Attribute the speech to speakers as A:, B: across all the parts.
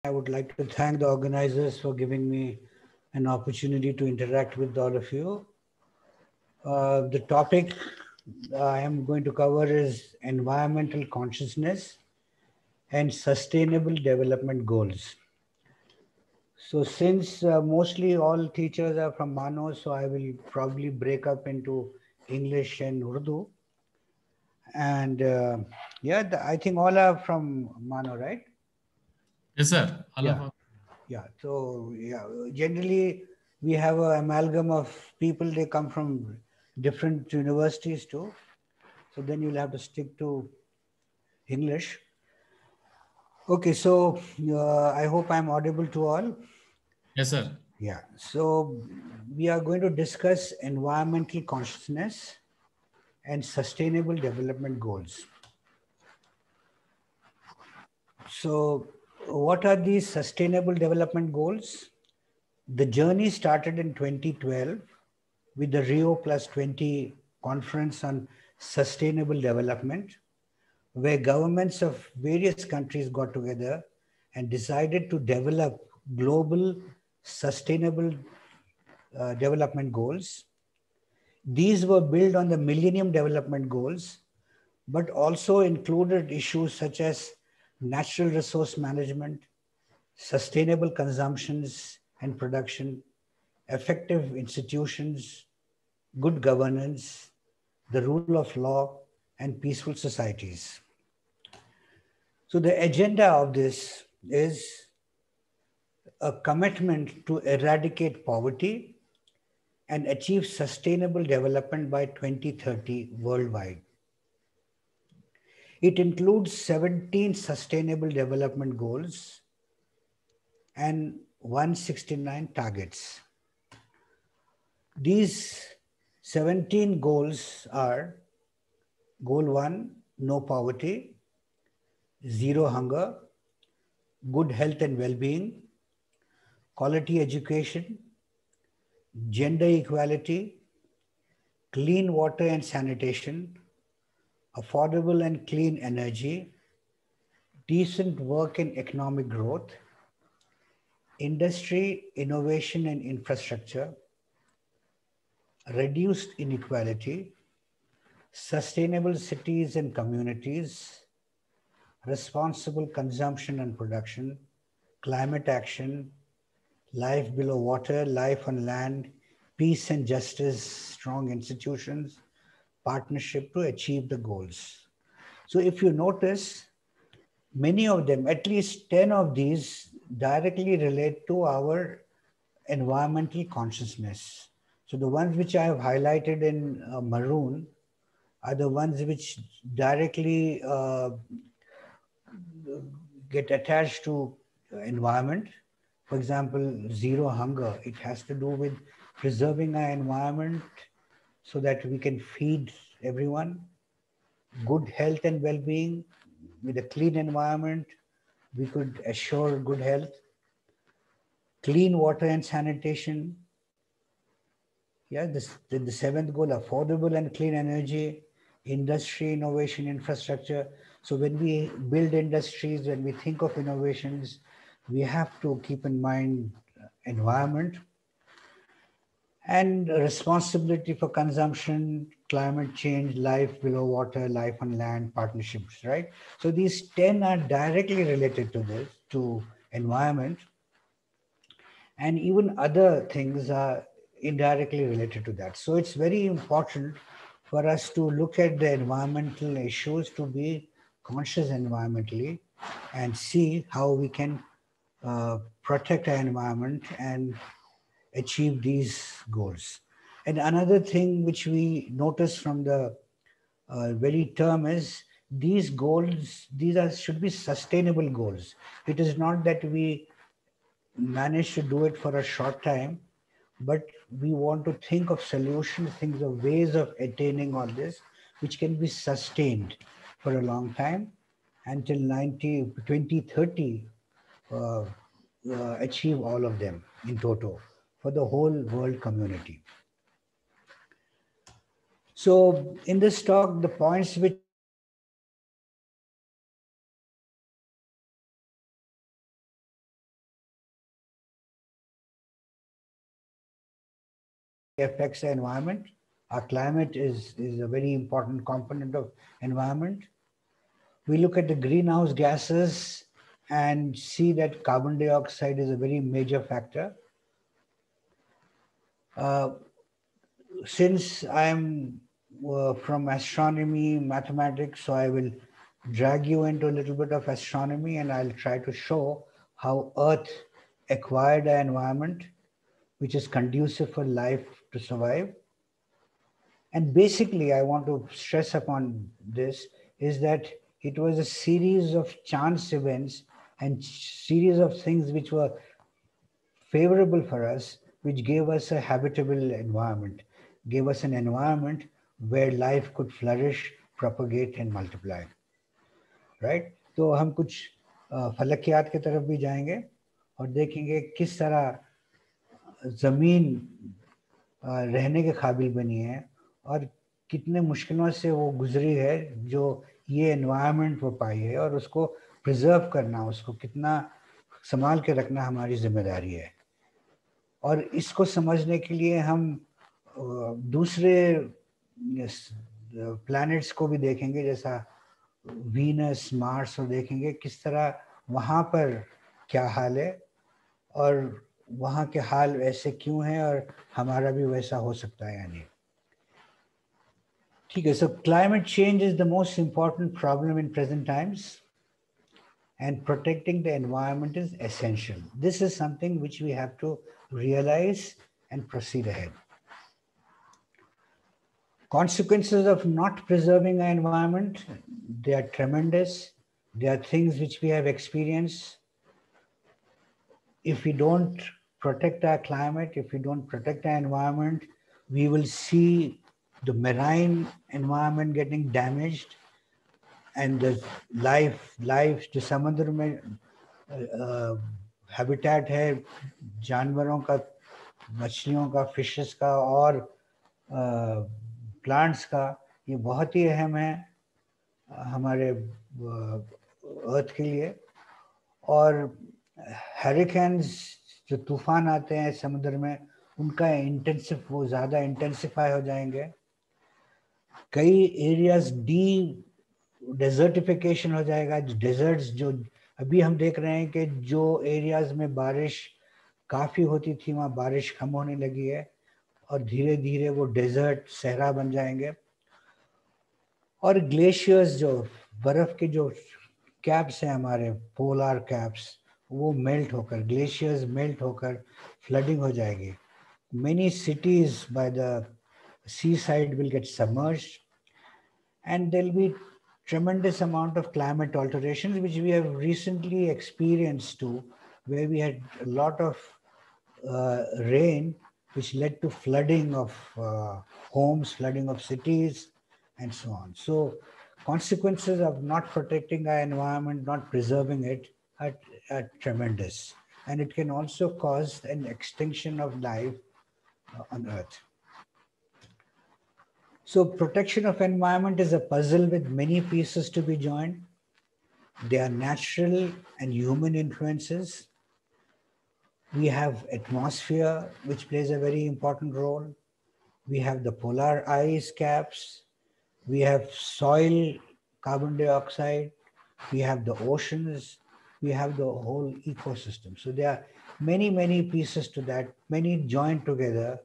A: I would like to thank the organizers for giving me an opportunity to interact with all of you. The topic I am going to cover is environmental consciousness and sustainable development goals. So since mostly all teachers are from Mano, so I will probably break up into English and Urdu. And I think all are from Mano, right?
B: Yes, sir.
A: So generally we have an amalgam of people. They come from different universities too. So then you'll have to stick to English. Okay, so I hope I'm audible to all.
B: Yes, sir.
A: Yeah, so we are going to discuss environmental consciousness and sustainable development goals. So what are these sustainable development goals? The journey started in 2012 with the Rio Plus 20 conference on sustainable development, where governments of various countries got together and decided to develop global sustainable development goals. These were built on the Millennium Development Goals, but also included issues such as natural resource management, sustainable consumptions and production, effective institutions, good governance, the rule of law, and peaceful societies. So the agenda of this is a commitment to eradicate poverty and achieve sustainable development by 2030 worldwide. It includes 17 sustainable development goals and 169 targets. These 17 goals are: Goal 1, no poverty; 0 hunger; good health and well-being; quality education; gender equality; clean water and sanitation; affordable and clean energy; decent work and economic growth; industry, innovation and infrastructure; reduced inequality; sustainable cities and communities; responsible consumption and production; climate action; life below water; life on land; peace and justice; strong institutions; partnership to achieve the goals. So if you notice, many of them, at least 10 of these, directly relate to our environmental consciousness. So the ones which I have highlighted in maroon are the ones which directly get attached to environment. For example, 0 hunger, it has to do with preserving our environment so that we can feed everyone. Good health and well-being, with a clean environment, we could assure good health. Clean water and sanitation. Yeah, the seventh goal, affordable and clean energy, industry, innovation, infrastructure. So when we build industries, when we think of innovations, we have to keep in mind environment and responsibility for consumption, climate change, life below water, life on land, partnerships, right? So these 10 are directly related to this, to environment. And even other things are indirectly related to that. So it's very important for us to look at the environmental issues, to be conscious environmentally and see how we can protect our environment and achieve these goals. And another thing which we notice from the very term is these goals, should be sustainable goals. It is not that we manage to do it for a short time, but we want to think of solutions, think of ways of attaining all this, which can be sustained for a long time until 2030, achieve all of them in total for the whole world community. So in this talk, the points which affects the environment. Our climate is a very important component of environment. We look at the greenhouse gases and see that carbon dioxide is a very major factor. Since I'm from astronomy, mathematics, so I will drag you into a little bit of astronomy and I'll try to show how Earth acquired an environment which is conducive for life to survive. And basically, I want to stress upon this is that it was a series of chance events and series of things which were favorable for us, which gave us a habitable environment, gave us an environment where life could flourish, propagate and multiply. Right? तो हम कुछ फलकियात की तरफ भी जाएंगे और देखेंगे किस तरह ज़मीन रहने के काबिल बनी है और कितने मुश्किलों से वो गुजरी है जो ये एनवायरनमेंट वो पाई है और उसको प्रिजर्व करना, उसको कितना संभाल के रखना हमारी जिम्मेदारी है। और इसको समझने के लिए हम दूसरे प्लैनेट्स को भी देखेंगे, जैसा वीनस, मार्स, और देखेंगे किस तरह वहाँ पर क्या हाल है और वहाँ के हाल ऐसे क्यों हैं और हमारा भी वैसा हो सकता है या नहीं। ठीक है, so climate change is the most important problem in present times and protecting the environment is essential. This is something which we have to realize and proceed ahead. Consequences of not preserving our environment, they are tremendous. They are things which we have experienced. If we don't protect our climate, if we don't protect our environment, we will see the marine environment getting damaged and the life जो समुद्र में habitat है जानवरों का, मछलियों का, fishes का और प्लांट्स का, ये बहुत ही अहम है हमारे अर्थ के लिए। और हरिकेन्स जो तूफान आते हैं समुद्र में, उनका वो ज़्यादा इंटेंसिफाई हो जाएंगे। कई एरियाज डेजर्टिफिकेशन हो जाएगा। डेजर्ट्स जो अभी हम देख रहे हैं कि जो एरियाज में बारिश काफ़ी होती थी वहाँ बारिश कम होने लगी है और धीरे धीरे वो डेजर्ट सहरा बन जाएंगे। और ग्लेशियर्स जो बर्फ़ के जो कैप्स हैं हमारे पोलर कैप्स, वो मेल्ट होकर, ग्लेशियर्स मेल्ट होकर फ्लडिंग हो जाएगी। Many cities by the seaside will get submerged and there'll be tremendous amount of climate alterations which we have recently experienced too, where we had a lot of rain which led to flooding of homes, flooding of cities and so on. So consequences of not protecting our environment, not preserving it are tremendous. And it can also cause an extinction of life on Earth. So protection of environment is a puzzle with many pieces to be joined. They are natural and human influences. We have atmosphere, which plays a very important role. We have the polar ice caps. We have soil, carbon dioxide. We have the oceans. We have the whole ecosystem. So there are many, many pieces to that, many joined together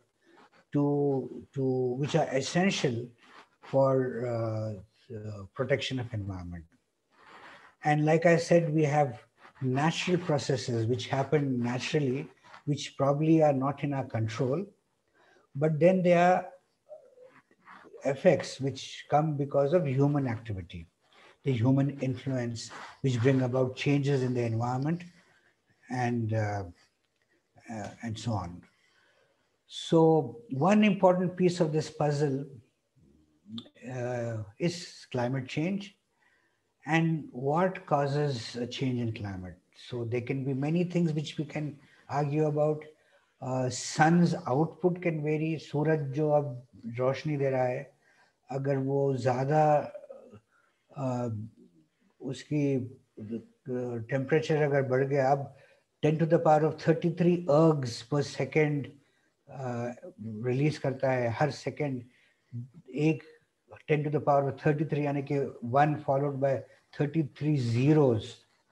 A: which are essential for protection of environment. And like I said, we have natural processes which happen naturally, which probably are not in our control, but then there are effects which come because of human activity, the human influence, which bring about changes in the environment and so on. So one important piece of this puzzle is climate change and what causes a change in climate. So there can be many things which we can argue about. Sun's output can vary. सूरज जो अब रोशनी दे रहा है, अगर वो ज़्यादा उसकी temperature अगर बढ़ गया, अब 10 to the power of 33 ergs per second release करता है हर सेकंड, एक 10⁻³ यानी कि 1 फॉलोड बाय 33 zeros।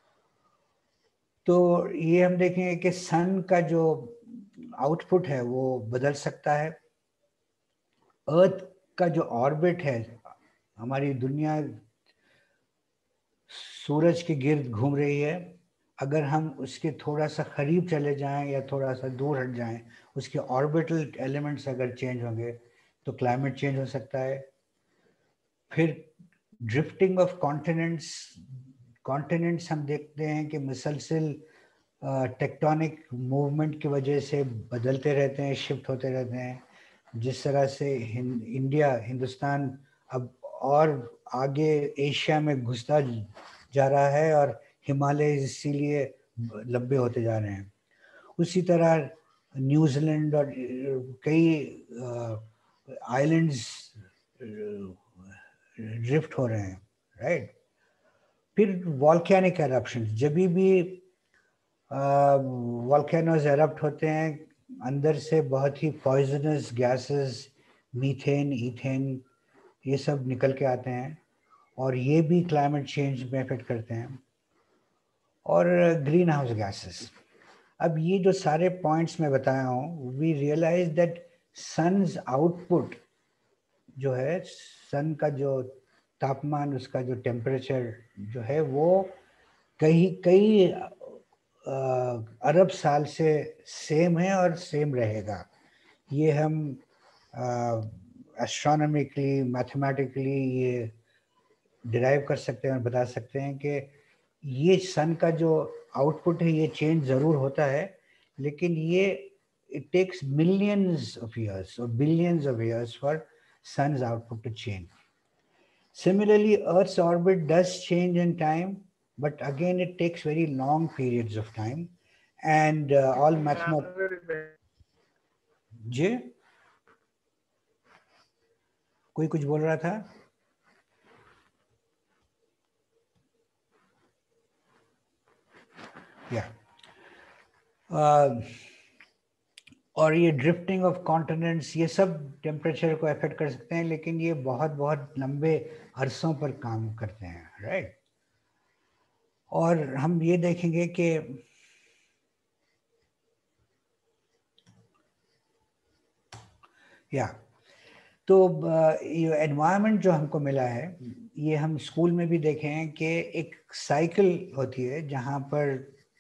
A: तो ये हम देखेंगे कि सन का जो आउटपुट है वो बदल सकता है। अर्थ का जो ऑर्बिट है, हमारी दुनिया सूरज के गिर्द घूम रही है, अगर हम उसके थोड़ा सा करीब चले जाएं या थोड़ा सा दूर हट जाएं, उसके ऑर्बिटल एलिमेंट्स अगर चेंज होंगे तो क्लाइमेट चेंज हो सकता है। फिर ड्रिफ्टिंग ऑफ कॉन्टिनेंट्स, कॉन्टिनेंट्स हम देखते हैं कि मुसलसल टेक्टोनिक मूवमेंट की वजह से बदलते रहते हैं, शिफ्ट होते रहते हैं। जिस तरह से हिंदुस्तान अब और आगे एशिया में घुसता जा रहा है और हिमालय इसीलिए लंबे होते जा रहे हैं। उसी तरह न्यूजीलैंड और कई आइलैंड्स ड्रिफ्ट हो रहे हैं, राइट। फिर वॉल्केनिक एरप्शन, जब भी वॉल्केनोज एरप्ट होते हैं, अंदर से बहुत ही पॉइजनस गैसेस, मीथेन, ईथेन, ये सब निकल के आते हैं और ये भी क्लाइमेट चेंज में इफेक्ट करते हैं। और ग्रीन हाउस गैसेस। अब ये जो सारे पॉइंट्स मैं बताया हूँ, we realise that sun's output जो है, सन का जो तापमान, उसका जो टेम्परेचर जो है, वो कई कई अरब साल से सेम है और सेम रहेगा। ये हम एस्ट्रोनॉमिकली, मैथमेटिकली ये डिराइव कर सकते हैं और बता सकते हैं कि ये सन का जो आउटपुट है ये चेंज ज़रूर होता है, लेकिन ये it takes millions of years or billions of years for sun's output to change. Similarly, Earth's orbit does change in time, but again it takes very long periods of time, and all mathematics. जी, कोई कुछ बोल रहा था? या और ये drifting of continents, ये सब टेम्परेचर को अफेक्ट कर सकते हैं, लेकिन ये बहुत बहुत लंबे अरसों पर काम करते हैं, राइट। और हम ये देखेंगे कि या तो ये एनवायरनमेंट जो हमको मिला है, ये हम स्कूल में भी देखे हैं कि एक साइकिल होती है जहाँ पर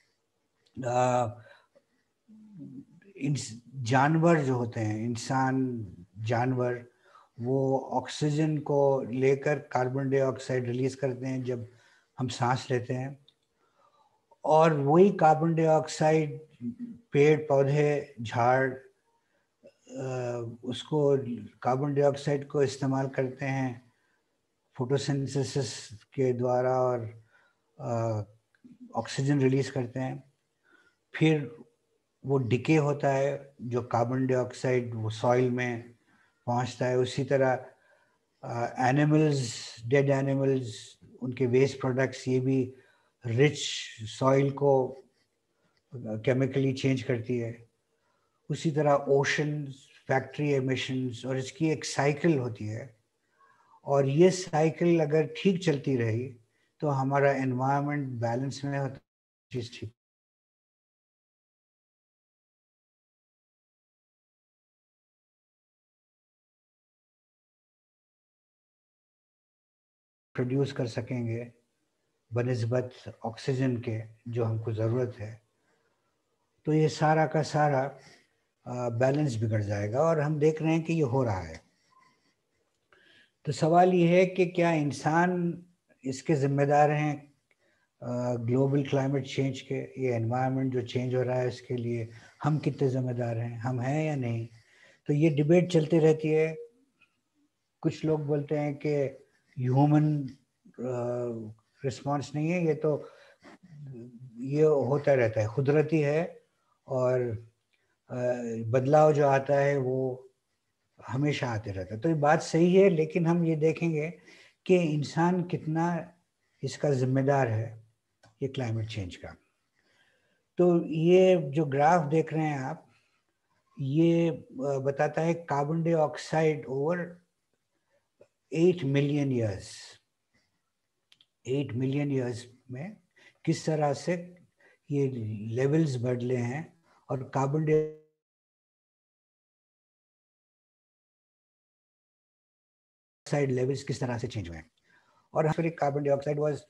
A: जानवर जो होते हैं, इंसान, जानवर, वो ऑक्सीजन को लेकर कार्बन डाइऑक्साइड रिलीज करते हैं जब हम सांस लेते हैं, और वही कार्बन डाइऑक्साइड पेड़ पौधे, झाड़ उसको, कार्बन डाइऑक्साइड को इस्तेमाल करते हैं फोटोसिंथेसिस के द्वारा और ऑक्सीजन रिलीज करते हैं। फिर वो डिके होता है, जो कार्बन डाइऑक्साइड वो सॉइल में पहुंचता है। उसी तरह एनिमल्स, डेड एनिमल्स, उनके वेस्ट प्रोडक्ट्स, ये भी रिच सॉइल को केमिकली चेंज करती है। उसी तरह ओशंस, फैक्ट्री एमिशंस, और इसकी एक साइकिल होती है, और ये साइकिल अगर ठीक चलती रही तो हमारा एनवायरनमेंट बैलेंस में होता, चीज ठीक प्रोड्यूस कर सकेंगे बनिस्बत ऑक्सीजन के जो हमको ज़रूरत है। तो ये सारा का सारा बैलेंस बिगड़ जाएगा, और हम देख रहे हैं कि ये हो रहा है। तो सवाल ये है कि क्या इंसान इसके जिम्मेदार हैं ग्लोबल क्लाइमेट चेंज के? ये एनवायरनमेंट जो चेंज हो रहा है इसके लिए हम कितने जिम्मेदार हैं, हम हैं या नहीं? तो ये डिबेट चलती रहती है। कुछ लोग बोलते हैं कि ह्यूमन रिस्पॉन्स नहीं है, ये तो ये होता रहता है, कुदरती है, और बदलाव जो आता है वो हमेशा आते रहता है। तो ये बात सही है, लेकिन हम ये देखेंगे कि इंसान कितना इसका जिम्मेदार है ये क्लाइमेट चेंज का। तो ये जो ग्राफ देख रहे हैं आप, ये बताता है carbon dioxide over 8 million years, 8 million years में किस तरह से ये लेवल्स बदले हैं और कार्बन डाइऑक्साइड लेवल्स किस तरह से चेंज हुए हैं। और फिर carbon dioxide was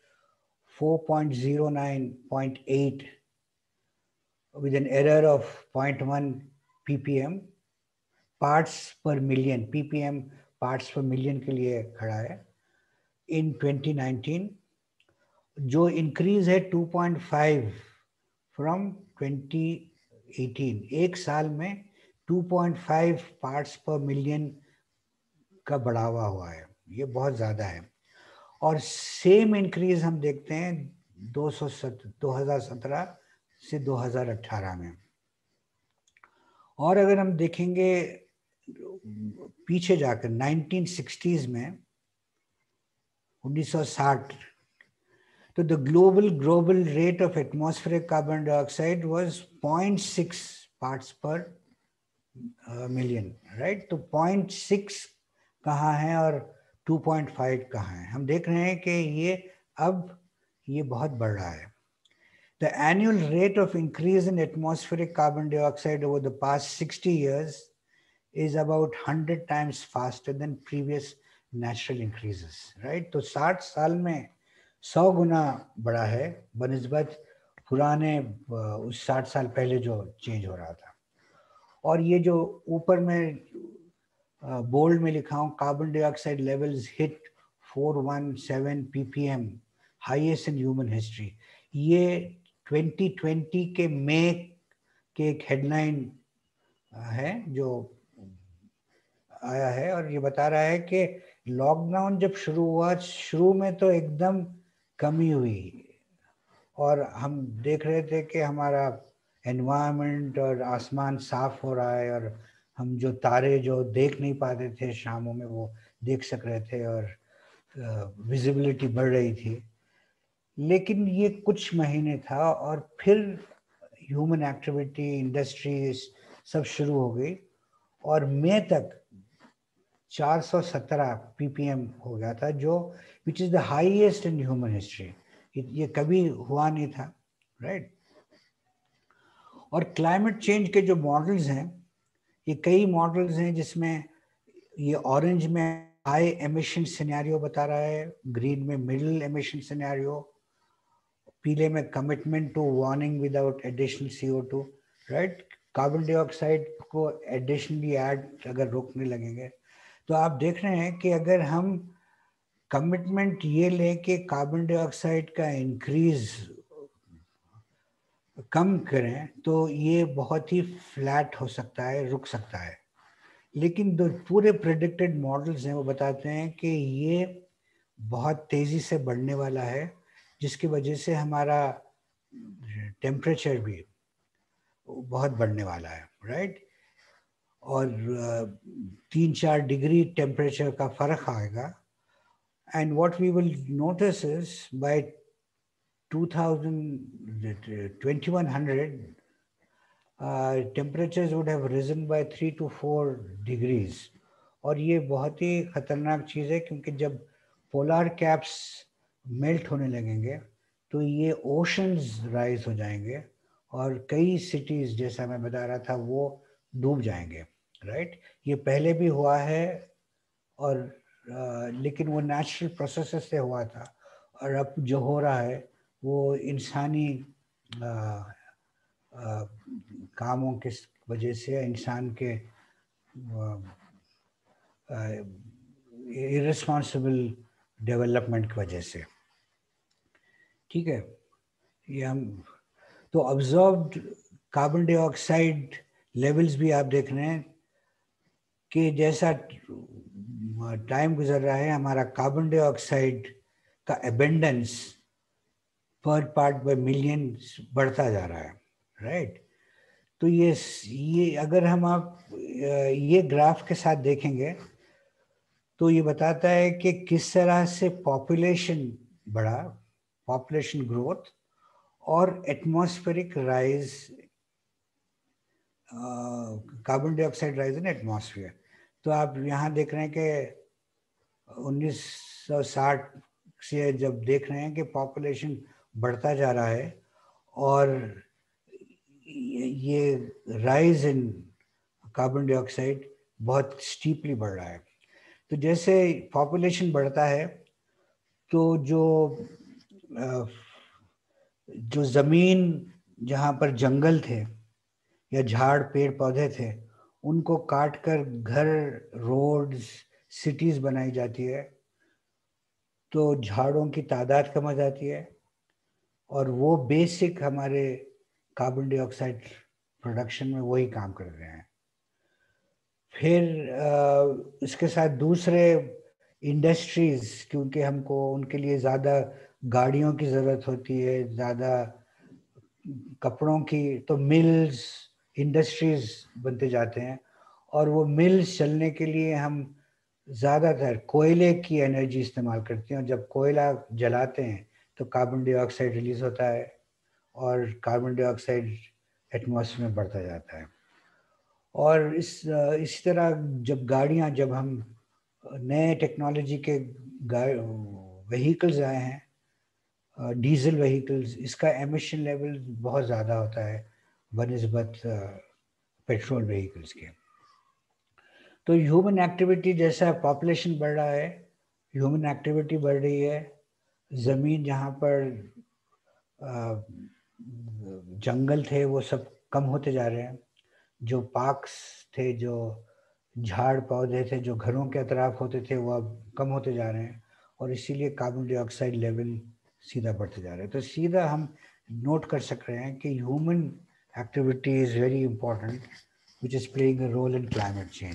A: 4.09.8 with an error of 0.1 ppm parts per million, ppm parts per million के लिए खड़ा है इन 2019, जो इंक्रीज है 2.5 फ्रॉम 2018। एक साल में 2.5 पार्ट्स पर मिलियन का बढ़ावा हुआ है, ये बहुत ज़्यादा है। और सेम इंक्रीज हम देखते हैं 2017 से 2018 में। और अगर हम देखेंगे पीछे जाकर 1960s में, 1960, तो the global rate of atmospheric carbon dioxide was 0.6 parts per million, right. तो 0.6 कहाँ है और 2.5 कहाँ है। हम देख रहे हैं कि ये बहुत बढ़ रहा है। The annual rate of increase in atmospheric carbon dioxide over the past 60 years is about 100 times faster than previous natural increases, right? तो 60 साल में 100 गुना बढ़ा है बनिस्बत पुराने उस 60 साल पहले जो चेंज हो रहा था। और ये जो ऊपर में बोल्ड में लिखा हूँ, carbon dioxide levels hit 417 ppm, highest in human history. ये 2020 के मई के एक हेडलाइन है जो आया है और ये बता रहा है कि लॉकडाउन जब शुरू हुआ, शुरू में तो एकदम कमी हुई और हम देख रहे थे कि हमारा एनवायरनमेंट और आसमान साफ हो रहा है और हम जो तारे जो देख नहीं पाते थे शामों में वो देख सक रहे थे और विजिबिलिटी बढ़ रही थी। लेकिन ये कुछ महीने था और फिर ह्यूमन एक्टिविटी, इंडस्ट्रीज सब शुरू हो गई और मई तक 417 ppm हो गया था, जो which is the highest in human history. ये कभी हुआ नहीं था, राइट। और क्लाइमेट चेंज के जो मॉडल्स हैं, ये कई मॉडल्स हैं जिसमें ये ऑरेंज में हाई एमिशन सिनेरियो बता रहा है, ग्रीन में मिडिल एमिशन सिनेरियो, पीले में commitment to warning without additional CO2, right. Carbon dioxide को एडिशनली ऐड अगर रोकने लगेंगे तो आप देख रहे हैं कि अगर हम कमिटमेंट ये लें कि कार्बन डाइऑक्साइड का इंक्रीज कम करें तो ये बहुत ही फ्लैट हो सकता है, रुक सकता है। लेकिन जो पूरे प्रेडिक्टेड मॉडल्स हैं वो बताते हैं कि ये बहुत तेज़ी से बढ़ने वाला है, जिसकी वजह से हमारा टेम्परेचर भी बहुत बढ़ने वाला है, राइट। और 3-4 डिग्री टेम्परेचर का फर्क आएगा। And what we will notice is by 2100 temperatures would have risen by 3 to 4 degrees। और ये बहुत ही खतरनाक चीज़ है क्योंकि जब पोलर कैप्स मेल्ट होने लगेंगे तो ये ओशंस राइज हो जाएंगे और कई सिटीज़, जैसा मैं बता रहा था, वो डूब जाएंगे, राइट। ये पहले भी हुआ है और लेकिन वो नेचुरल प्रोसेसेस से हुआ था और अब जो हो रहा है वो इंसानी कामों के वजह से, इंसान के इररिस्पॉन्सिबल डेवलपमेंट की वजह से, ठीक है। ये हम तो ऑब्जर्व्ड कार्बन डाइऑक्साइड लेवल्स भी आप देख रहे हैं कि जैसा टाइम गुजर रहा है हमारा कार्बन डाइऑक्साइड का abundance per part by million बढ़ता जा रहा है, राइट। तो ये अगर हम आप ये ग्राफ के साथ देखेंगे तो ये बताता है कि किस तरह से पॉपुलेशन बढ़ा, पॉपुलेशन ग्रोथ और atmospheric rise carbon dioxide rise in atmosphere. तो आप यहाँ देख रहे हैं कि 1960 से जब देख रहे हैं कि पॉपुलेशन बढ़ता जा रहा है और ये राइज इन कार्बन डाइऑक्साइड बहुत स्टीपली बढ़ रहा है। तो जैसे पॉपुलेशन बढ़ता है तो जो ज़मीन जहाँ पर जंगल थे या झाड़ पेड़ पौधे थे उनको काट कर घर, रोड्स, सिटीज बनाई जाती है, तो झाड़ों की तादाद कम हो जाती है और वो बेसिक हमारे कार्बन डाइऑक्साइड प्रोडक्शन में वही काम कर रहे हैं। फिर इसके साथ दूसरे इंडस्ट्रीज, क्योंकि हमको उनके लिए ज़्यादा गाड़ियों की ज़रूरत होती है, ज़्यादा कपड़ों की, तो मिल्स, इंडस्ट्रीज बनते जाते हैं और वो मिल्स चलने के लिए हम ज़्यादातर कोयले की एनर्जी इस्तेमाल करते हैं और जब कोयला जलाते हैं तो कार्बन डाइऑक्साइड रिलीज होता है और कार्बन डाइऑक्साइड एटमॉस्फेयर में बढ़ता जाता है। और इसी तरह जब हम नए टेक्नोलॉजी के व्हीकल्स आए हैं, डीजल व्हीकल्स, इसका एमिशन लेवल बहुत ज़्यादा होता है बनिस्बत पेट्रोल व्हीकल्स के। तो ह्यूमन एक्टिविटी, जैसा पॉपुलेशन बढ़ रहा है, ह्यूमन एक्टिविटी बढ़ रही है, ज़मीन जहाँ पर जंगल थे वो सब कम होते जा रहे हैं, जो पार्क्स थे, जो झाड़ पौधे थे जो घरों के अतराफ होते थे वो अब कम होते जा रहे हैं और इसीलिए कार्बन डाइऑक्साइड लेवल सीधा बढ़ते जा रहे हैं। तो सीधा हम नोट कर सक रहे हैं कि human activity is very important which is playing a role in climate change.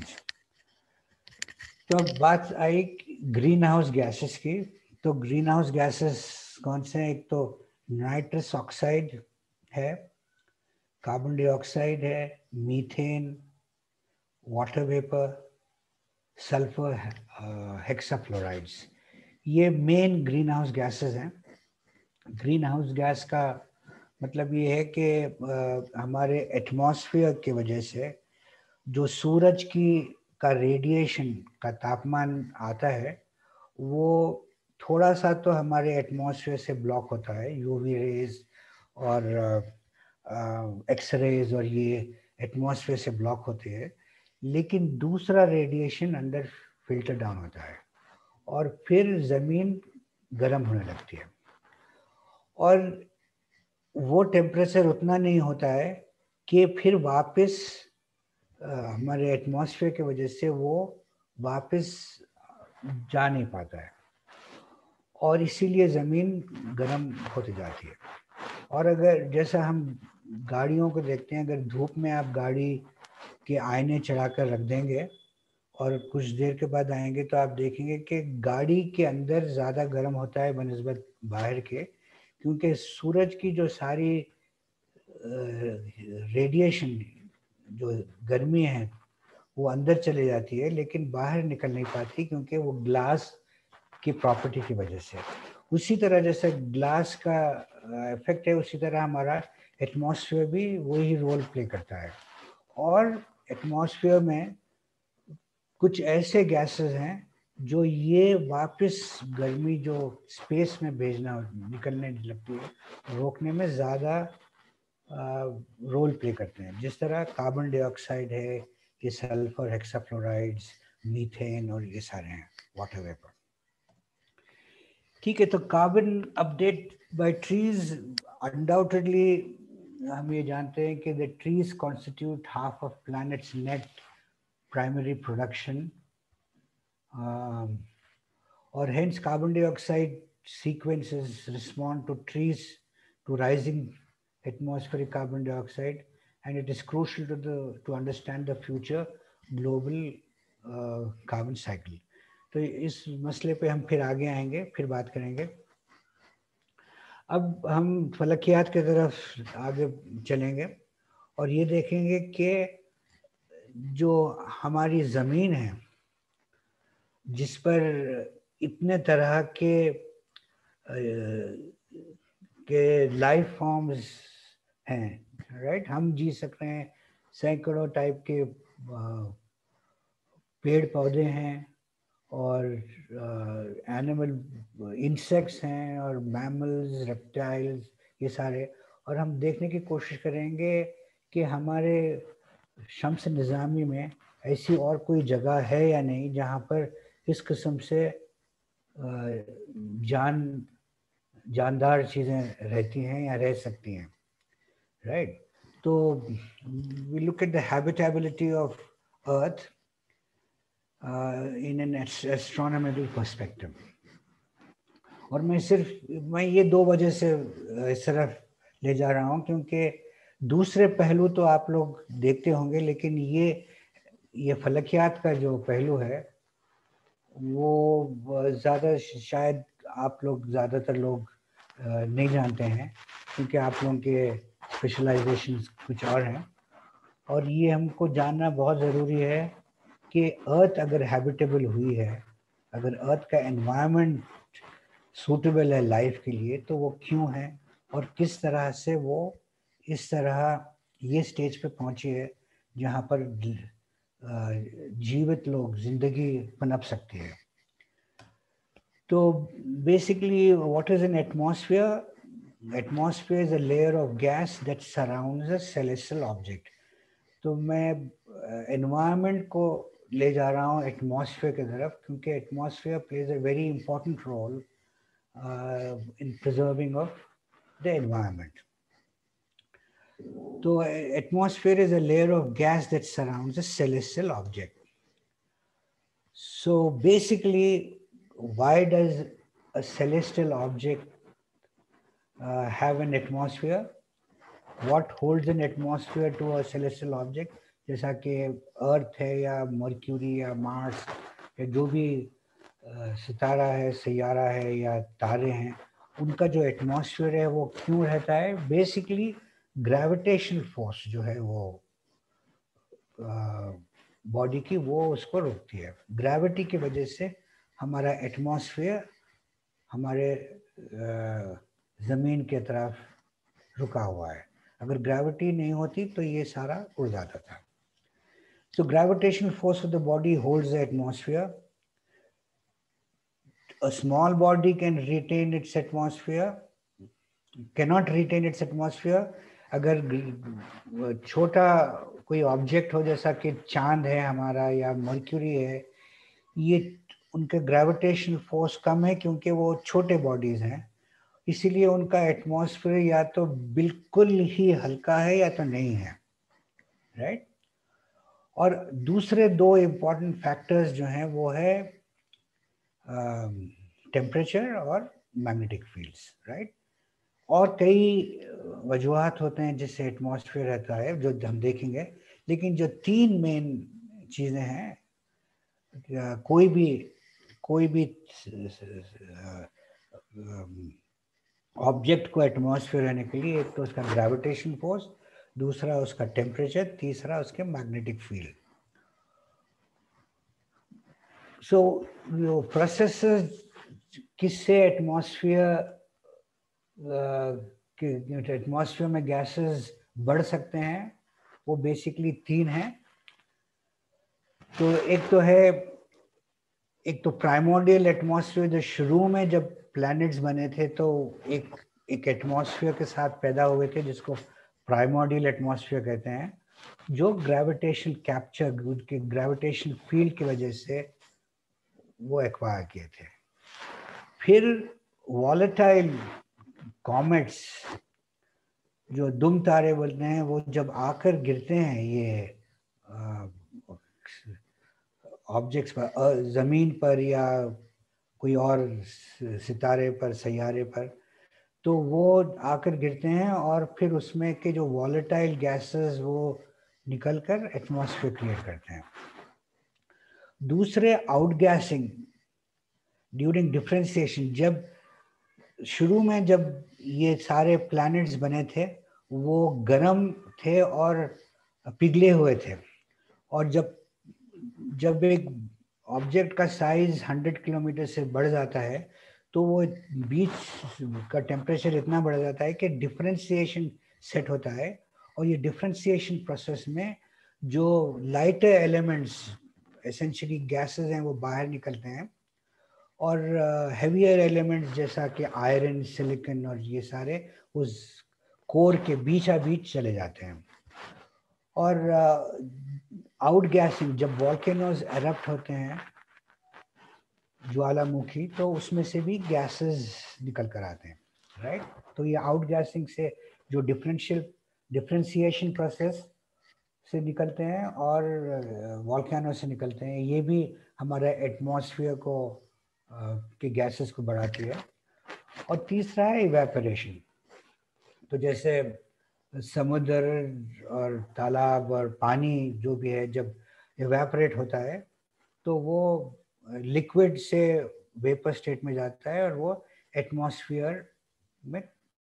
A: तो अब बात आई ग्रीन हाउस गैसेस की। तो ग्रीन हाउस गैसेस कौन से हैं? एक तो नाइट्रस ऑक्साइड है, कार्बन डाइऑक्साइड है, methane, water vapour, sulphur, hexafluorides, ये मेन ग्रीन हाउस गैसेस हैं। ग्रीन हाउस गैस का मतलब ये है कि हमारे एटमॉस्फेयर की वजह से जो सूरज की का रेडिएशन का तापमान आता है वो थोड़ा सा तो हमारे एटमॉस्फेयर से ब्लॉक होता है, यूवी रेज और एक्स रेज, और ये एटमॉस्फेयर से ब्लॉक होते हैं, लेकिन दूसरा रेडिएशन अंदर फिल्टर डाउन होता है और फिर ज़मीन गर्म होने लगती है और वो टेम्परेचर उतना नहीं होता है कि फिर वापस हमारे एटमॉस्फेयर की वजह से वो वापस जा नहीं पाता है और इसीलिए ज़मीन गर्म होती जाती है। और अगर जैसा हम गाड़ियों को देखते हैं, अगर धूप में आप गाड़ी के आईने चढ़ा कर रख देंगे और कुछ देर के बाद आएंगे तो आप देखेंगे कि गाड़ी के अंदर ज़्यादा गर्म होता है बनिस्बत बाहर के, क्योंकि सूरज की जो सारी रेडिएशन, जो गर्मी है, वो अंदर चले जाती है लेकिन बाहर निकल नहीं पाती, क्योंकि वो ग्लास की प्रॉपर्टी की वजह से। उसी तरह जैसे ग्लास का इफेक्ट है, उसी तरह हमारा एटमॉस्फेयर भी वही रोल प्ले करता है। और एटमॉस्फेयर में कुछ ऐसे गैसेस हैं जो ये वापस गर्मी जो स्पेस में भेजना निकलने लगती है रोकने में ज़्यादा रोल प्ले करते हैं। जिस तरह कार्बन डाइऑक्साइड है, ये सल्फर, हेक्साफ्लोराइड्स, मीथेन और ये सारे हैं, वाटर वेपर। ठीक है, तो carbon update by trees, undoubtedly हम ये जानते हैं कि the trees constitute half of planet's net primary production, और hence carbon dioxide sequences respond to trees to rising atmospheric carbon dioxide, and it is crucial to understand the future global carbon cycle. तो इस मसले पे हम फिर आगे आएंगे, फिर बात करेंगे। अब हम फलकियात की तरफ आगे चलेंगे और ये देखेंगे कि जो हमारी ज़मीन है जिस पर इतने तरह के लाइफ फॉर्म्स हैं, राइट, हम जी सक रहे हैं, सैकड़ों टाइप के पेड़ पौधे हैं और एनिमल इंसेक्ट्स हैं और मैमल्स, रेप्टाइल्स, ये सारे। और हम देखने की कोशिश करेंगे कि हमारे शम्स निज़ामी में ऐसी और कोई जगह है या नहीं जहाँ पर इस किस्म से जानदार चीज़ें रहती हैं या रह सकती हैं, राइट? तो we look at the habitability of Earth in an astronomical perspective. और मैं ये दो वजह से इस तरफ ले जा रहा हूँ क्योंकि दूसरे पहलू तो आप लोग देखते होंगे, लेकिन ये फलकियात का जो पहलू है वो ज़्यादा शायद आप लोग ज़्यादातर लोग नहीं जानते हैं क्योंकि आप लोगों के स्पेशलाइजेशन कुछ और हैं। और ये हमको जानना बहुत ज़रूरी है कि अर्थ अगर हैबिटेबल हुई है, अगर अर्थ का एनवायरनमेंट सूटेबल है लाइफ के लिए, तो वो क्यों है और किस तरह से वो इस तरह ये स्टेज पे पहुंची है जहाँ पर जीवित लोग जिंदगी पनप सकती है। तो basically what is an atmosphere? Atmosphere is a layer of gas that surrounds a celestial object. तो मैं एनवायरनमेंट को ले जा रहा हूँ एटमॉस्फेयर की तरफ क्योंकि atmosphere plays a very important role in preserving of the environment. तो atmosphere is a layer of gas that surrounds a celestial object. So basically, why does a celestial object have an atmosphere? What holds an atmosphere to a celestial object? जैसा कि अर्थ है या mercury या Mars या जो भी सितारा है, सैयारा है या तारे हैं, उनका जो एटमॉस्फेयर है वो क्यों रहता है? बेसिकली ग्रेविटेशनल फोर्स जो है वो बॉडी की, वो उसको रोकती है। ग्रेविटी की वजह से हमारा एटमॉस्फेयर हमारे ज़मीन के तरफ रुका हुआ है। अगर ग्रेविटी नहीं होती तो ये सारा उड़ जाता था। So gravitational force of the body holds the atmosphere. A small body can retain its atmosphere, cannot retain its atmosphere. अगर छोटा कोई ऑब्जेक्ट हो जैसा कि चांद है हमारा या मर्क्यूरी है, ये उनका ग्रेविटेशनल फोर्स कम है क्योंकि वो छोटे बॉडीज हैं, इसीलिए उनका एटमॉस्फेयर या तो बिल्कुल ही हल्का है या तो नहीं है, राइट? और दूसरे दो इम्पॉर्टेंट फैक्टर्स जो हैं वो है टेम्परेचर और मैग्नेटिक फील्ड्स, राइट? और कई वजूहात होते हैं जिससे एटमॉस्फेयर रहता है जो हम देखेंगे, लेकिन जो तीन मेन चीज़ें हैं, कोई भी ऑब्जेक्ट को एटमॉस्फेयर रहने के लिए, एक तो उसका ग्रेविटेशन फोर्स, दूसरा उसका टेम्परेचर, तीसरा उसके मैग्नेटिक फील्ड। सो जो प्रोसेसेस किससे एटमॉस्फेयर में गैसेस बढ़ सकते हैं, वो बेसिकली तीन हैं। तो एक तो प्राइमोर्डियल एटमॉस्फेयर, जो शुरू में जब प्लैनेट्स बने थे तो एक एटमॉस्फेयर के साथ पैदा हुए थे जिसको प्राइमोर्डियल एटमॉस्फेयर कहते हैं, जो ग्रेविटेशन कैप्चर, के ग्रेविटेशन फील्ड की वजह से वो एक्वायर किए थे। फिर वॉलेटाइल कॉमेट्स, जो दुम तारे बोलते हैं, वो जब आकर गिरते हैं ये ऑब्जेक्ट्स पर, ज़मीन पर या कोई और सितारे पर, सैयारे पर, तो वो आकर गिरते हैं और फिर उसमें के जो वॉलेटाइल गैसेस वो निकलकर एटमॉस्फेयर क्रिएट करते हैं। दूसरे आउटगैसिंग ड्यूरिंग डिफरेंशिएशन, जब शुरू में जब ये सारे प्लैनेट्स बने थे वो गर्म थे और पिघले हुए थे, और जब एक ऑब्जेक्ट का साइज 100 किलोमीटर से बढ़ जाता है तो वो बीच का टेम्परेचर इतना बढ़ जाता है कि डिफरेंशिएशन सेट होता है, और ये डिफरेंशिएशन प्रोसेस में जो लाइटर एलिमेंट्स एसेंशियली गैसेस हैं वो बाहर निकलते हैं, और हेवियर एलिमेंट्स जैसा कि आयरन, सिलिकॉन और ये सारे उस कोर के बीच चले जाते हैं। और आउट गैसिंग, जब वॉल्केनोज एरप्ट होते हैं, ज्वालामुखी, तो उसमें से भी गैसेस निकल कर आते हैं, राइट। तो ये आउट गैसिंग से जो डिफरेंशिएशन प्रोसेस से निकलते हैं और वॉल्केनो से निकलते हैं, ये भी हमारे एटमॉस्फेयर को के गैसेस को बढ़ाती है। और तीसरा है इवेपोरेशन। तो जैसे समुद्र और तालाब और पानी जो भी है, जब इवेपोरेट होता है तो वो लिक्विड से वेपर स्टेट में जाता है और वो एटमॉस्फेयर में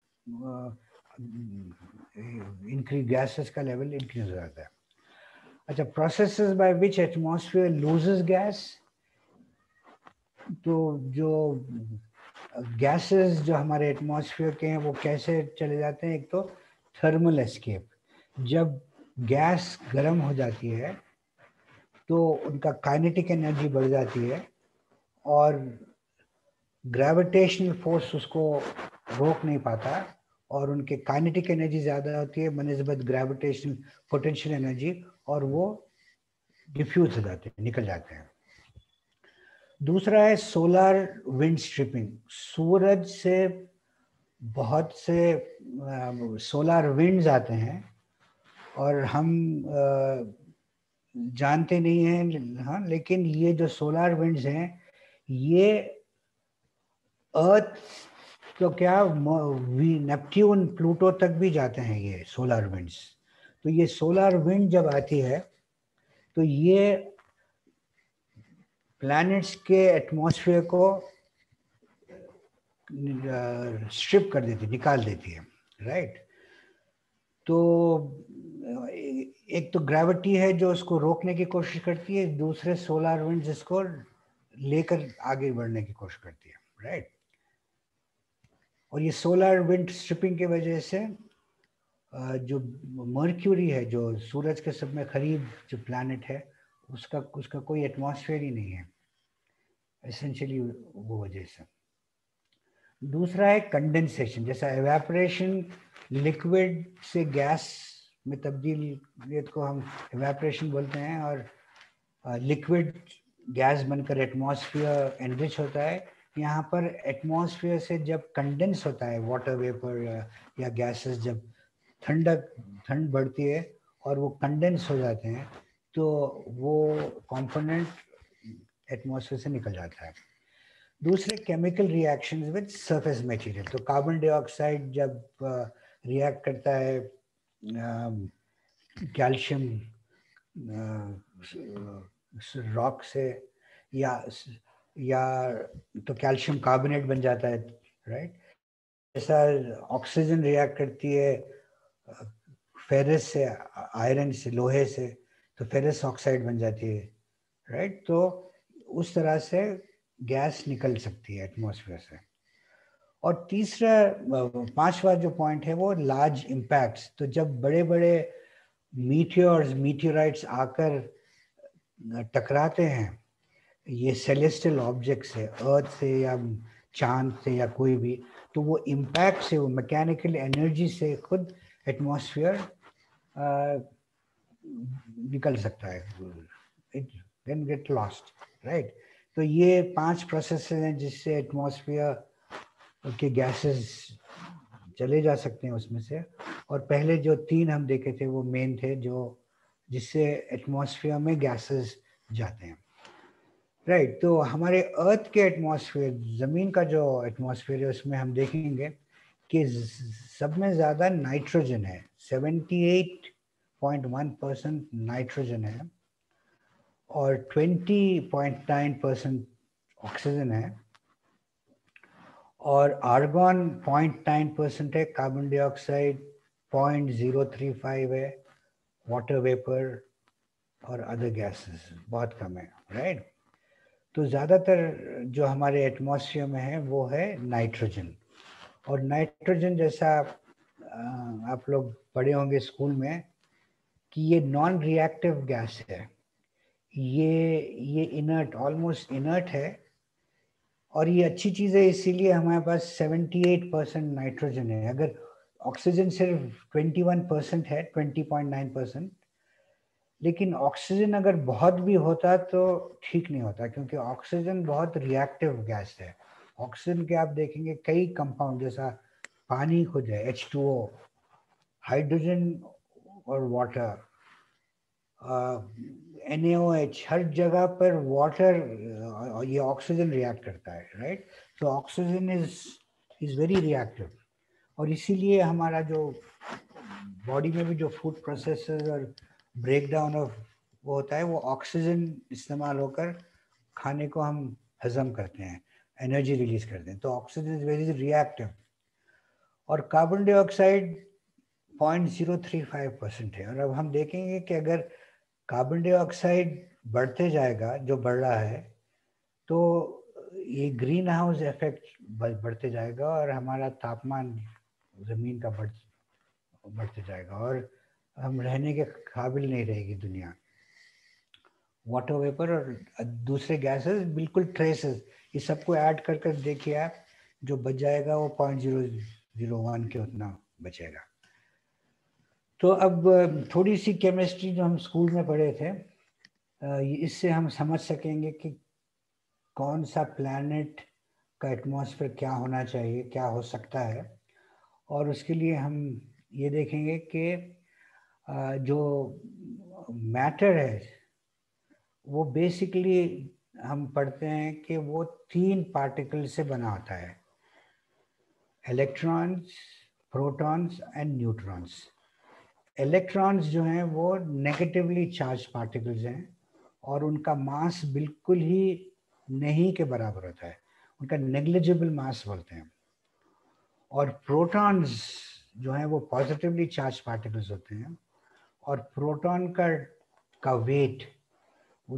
A: इंक्रीज, गैसेस का लेवल इंक्रीज हो जाता है। अच्छा, processes by which atmosphere loses gas. तो जो गैसेस जो हमारे एटमॉस्फेयर के हैं वो कैसे चले जाते हैं? एक तो थर्मल एस्केप, जब गैस गर्म हो जाती है तो उनका काइनेटिक एनर्जी बढ़ जाती है और ग्रेविटेशनल फोर्स उसको रोक नहीं पाता, और उनके काइनेटिक एनर्जी ज़्यादा होती है बनिस्बत ग्रेविटेशनल पोटेंशियल एनर्जी, और वो डिफ्यूज हो जाते हैं, निकल जाते हैं। दूसरा है सोलर विंड स्ट्रिपिंग। सूरज से बहुत से सोलर विंड्स आते हैं और हम जानते नहीं हैं, हाँ, लेकिन ये जो सोलर विंड्स हैं ये अर्थ तो क्या, नेपट्यून, प्लूटो तक भी जाते हैं ये सोलर विंड्स। तो ये सोलर विंड जब आती है तो ये प्लैनेट्स के एटमॉस्फेयर को स्ट्रिप कर देती, निकाल देती है, राइट। तो एक तो ग्रेविटी है जो उसको रोकने की कोशिश करती है, दूसरे सोलर विंड जिसको लेकर आगे बढ़ने की कोशिश करती है, राइट। और ये सोलर विंड स्ट्रिपिंग की वजह से जो मर्क्यूरी है, जो सूरज के सब में करीब जो प्लैनेट है, उसका कोई एटमॉस्फेयर ही नहीं है एसेंशियली, वो वजह से। दूसरा है कंडेंसेशन। जैसा एवेपोरेशन लिक्विड से गैस में तब्दील को हम एवेपोरेशन बोलते हैं, और लिक्विड गैस बनकर एटमॉस्फेयर एनरिच होता है। यहाँ पर एटमॉस्फेयर से जब कंडेंस होता है वाटर वेपर या गैसेस, जब ठंड बढ़ती है और वो कंडेंस हो जाते हैं, तो वो कंपोनेंट एटमॉस्फेयर से निकल जाता है। दूसरे chemical reactions with surface material. तो कार्बन डाइऑक्साइड जब रिएक्ट करता है कैल्शियम रॉक से, या तो कैल्शियम कार्बोनेट बन जाता है, राइट। जैसा ऑक्सीजन रिएक्ट करती है फेरस से, आयरन से, लोहे से, तो फेरस ऑक्साइड बन जाती है, राइट। तो उस तरह से गैस निकल सकती है एटमॉस्फेयर से। और तीसरा, पांचवा जो पॉइंट है वो लार्ज इम्पैक्ट्स। तो जब बड़े बड़े मीटियोराइट्स आकर टकराते हैं ये सेलेस्टियल ऑब्जेक्ट से, अर्थ से या चांद से या कोई भी, तो वो इम्पैक्ट से, वो मैकेनिकल एनर्जी से खुद एटमॉस्फेयर निकल सकता है, it then get lost, right. तो ये 5 प्रोसेस हैं जिससे एटमॉस्फेयर के गैसेस चले जा सकते हैं उसमें से। और पहले जो 3 हम देखे थे वो मेन थे, जो जिससे एटमॉस्फेयर में गैसेस जाते हैं, राइट। तो हमारे अर्थ के एटमॉस्फेयर, ज़मीन का जो एटमॉस्फेयर है, उसमें हम देखेंगे कि सब में ज़्यादा नाइट्रोजन है, 78.1% नाइट्रोजन है, और 20.9% ऑक्सीजन है, और आर्गन 0.9% है, कार्बन डाइऑक्साइड 0.035 है, वाटर वेपर और अदर गैसेस बहुत कम है, राइट। तो ज़्यादातर जो हमारे एटमॉस्फेयर में है वो है नाइट्रोजन। और नाइट्रोजन, जैसा आप लोग पढ़े होंगे स्कूल में कि ये नॉन रिएक्टिव गैस है, ये इनर्ट, ऑलमोस्ट इनर्ट है, और ये अच्छी चीज़ है इसीलिए हमारे पास 78% नाइट्रोजन है। अगर ऑक्सीजन सिर्फ 21% है, 20.9%, लेकिन ऑक्सीजन अगर बहुत भी होता तो ठीक नहीं होता, क्योंकि ऑक्सीजन बहुत रिएक्टिव गैस है। ऑक्सीजन के आप देखेंगे कई कंपाउंड, जैसा पानी खुद है H2O, हाइड्रोजन और वाटर, NaOH, हर जगह पर वाटर, ये ऑक्सीजन रिएक्ट करता है, राइट। तो ऑक्सीजन इज वेरी रिएक्टिव, और इसीलिए हमारा जो बॉडी में भी जो फूड प्रोसेसेस और ब्रेक डाउन ऑफ वो होता है, वो ऑक्सीजन इस्तेमाल होकर खाने को हम हजम करते हैं, एनर्जी रिलीज करते हैं। तो ऑक्सीजन इज वेरी रिएक्टिव। और कार्बन डाइऑक्साइड 0.035% है। और अब हम देखेंगे कि अगर कार्बन डाइऑक्साइड बढ़ते जाएगा, जो बढ़ रहा है, तो ये ग्रीन हाउस इफेक्ट बढ़ते जाएगा और हमारा तापमान जमीन का बढ़ते जाएगा, और हम रहने के काबिल नहीं रहेगी दुनिया। वाटर वेपर और दूसरे गैसेस, बिल्कुल ट्रेसेस, ये सबको ऐड कर कर देखिए आप, जो बच जाएगा वो 0.001 के उतना बचेगा। तो अब थोड़ी सी केमिस्ट्री जो हम स्कूल में पढ़े थे, इससे हम समझ सकेंगे कि कौन सा प्लैनेट का एटमॉस्फेयर क्या होना चाहिए, क्या हो सकता है। और उसके लिए हम ये देखेंगे कि जो मैटर है वो बेसिकली हम पढ़ते हैं कि वो 3 पार्टिकल से बना होता है, electrons, protons and neutrons. Electrons जो हैं वो नेगेटिवली चार्ज पार्टिकल्स हैं, और उनका मास बिल्कुल ही नहीं के बराबर होता है, उनका नेग्लिजिबल मास बोलते हैं। और प्रोटॉन्स जो हैं वो पॉजिटिवली चार्ज पार्टिकल्स होते हैं, और प्रोटॉन का वेट वो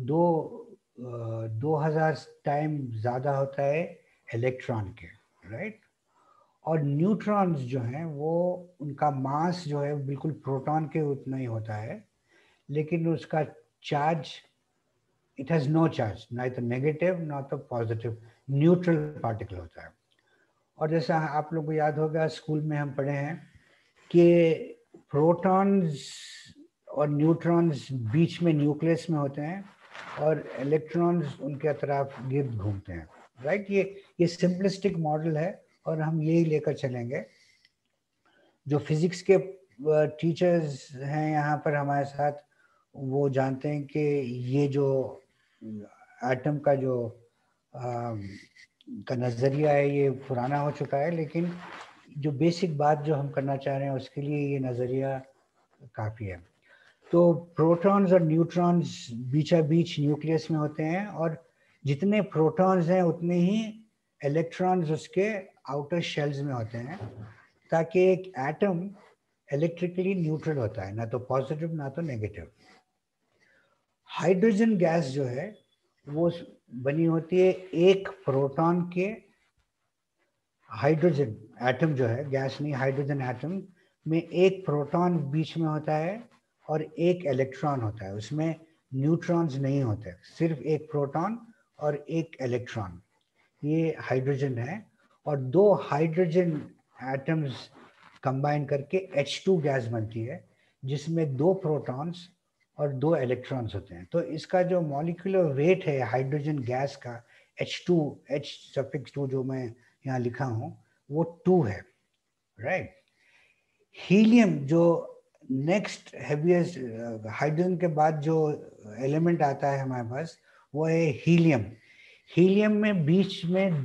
A: 2000 टाइम ज़्यादा होता है इलेक्ट्रॉन के, राइट। और न्यूट्रॉन्स जो हैं वो, उनका मास जो है बिल्कुल प्रोटॉन के उतना ही होता है, लेकिन उसका charge, it has no charge, ना तो नेगेटिव ना तो पॉजिटिव, न्यूट्रल पार्टिकल होता है। और जैसा आप लोग को याद होगा, स्कूल में हम पढ़े हैं कि प्रोटॉन्स और न्यूट्रॉन्स बीच में न्यूक्लियस में होते हैं, और इलेक्ट्रॉन्स उनके अतराफ गिर्द घूमते हैं, राइट। ये सिंपलिस्टिक मॉडल है, और हम यही लेकर चलेंगे। जो फिजिक्स के टीचर्स हैं यहाँ पर हमारे साथ, वो जानते हैं कि ये जो एटम का जो का नज़रिया है ये पुराना हो चुका है, लेकिन जो बेसिक बात जो हम करना चाह रहे हैं उसके लिए ये नज़रिया काफ़ी है। तो प्रोटॉन्स और न्यूट्रॉन्स बीचा बीच न्यूक्लियस में होते हैं, और जितने प्रोटॉन्स हैं उतने ही इलेक्ट्रॉन्स उसके आउटर शेल्स में होते हैं, ताकि एक एटम इलेक्ट्रिकली न्यूट्रल होता है, ना तो पॉजिटिव ना तो नेगेटिव। हाइड्रोजन गैस जो है वो बनी होती है एक प्रोटॉन के, हाइड्रोजन एटम जो है, गैस नहीं, हाइड्रोजन एटम में एक प्रोटॉन बीच में होता है और एक इलेक्ट्रॉन होता है, उसमें न्यूट्रॉन्स नहीं होते, सिर्फ एक प्रोटॉन और एक इलेक्ट्रॉन, ये हाइड्रोजन है। और 2 हाइड्रोजन एटम्स कंबाइन करके H2 गैस बनती है, जिसमें 2 प्रोटॉन्स और 2 इलेक्ट्रॉन्स होते हैं। तो इसका जो मॉलिक्यूलर वेट है हाइड्रोजन गैस का, H2, H2 जो मैं यहाँ लिखा हूँ, वो 2 है, राइट। हीलियम जो नेक्स्ट हैवीएस्ट, हाइड्रोजन के बाद जो एलिमेंट आता है हमारे पास, वो है हीलियम। हीलियम में बीच में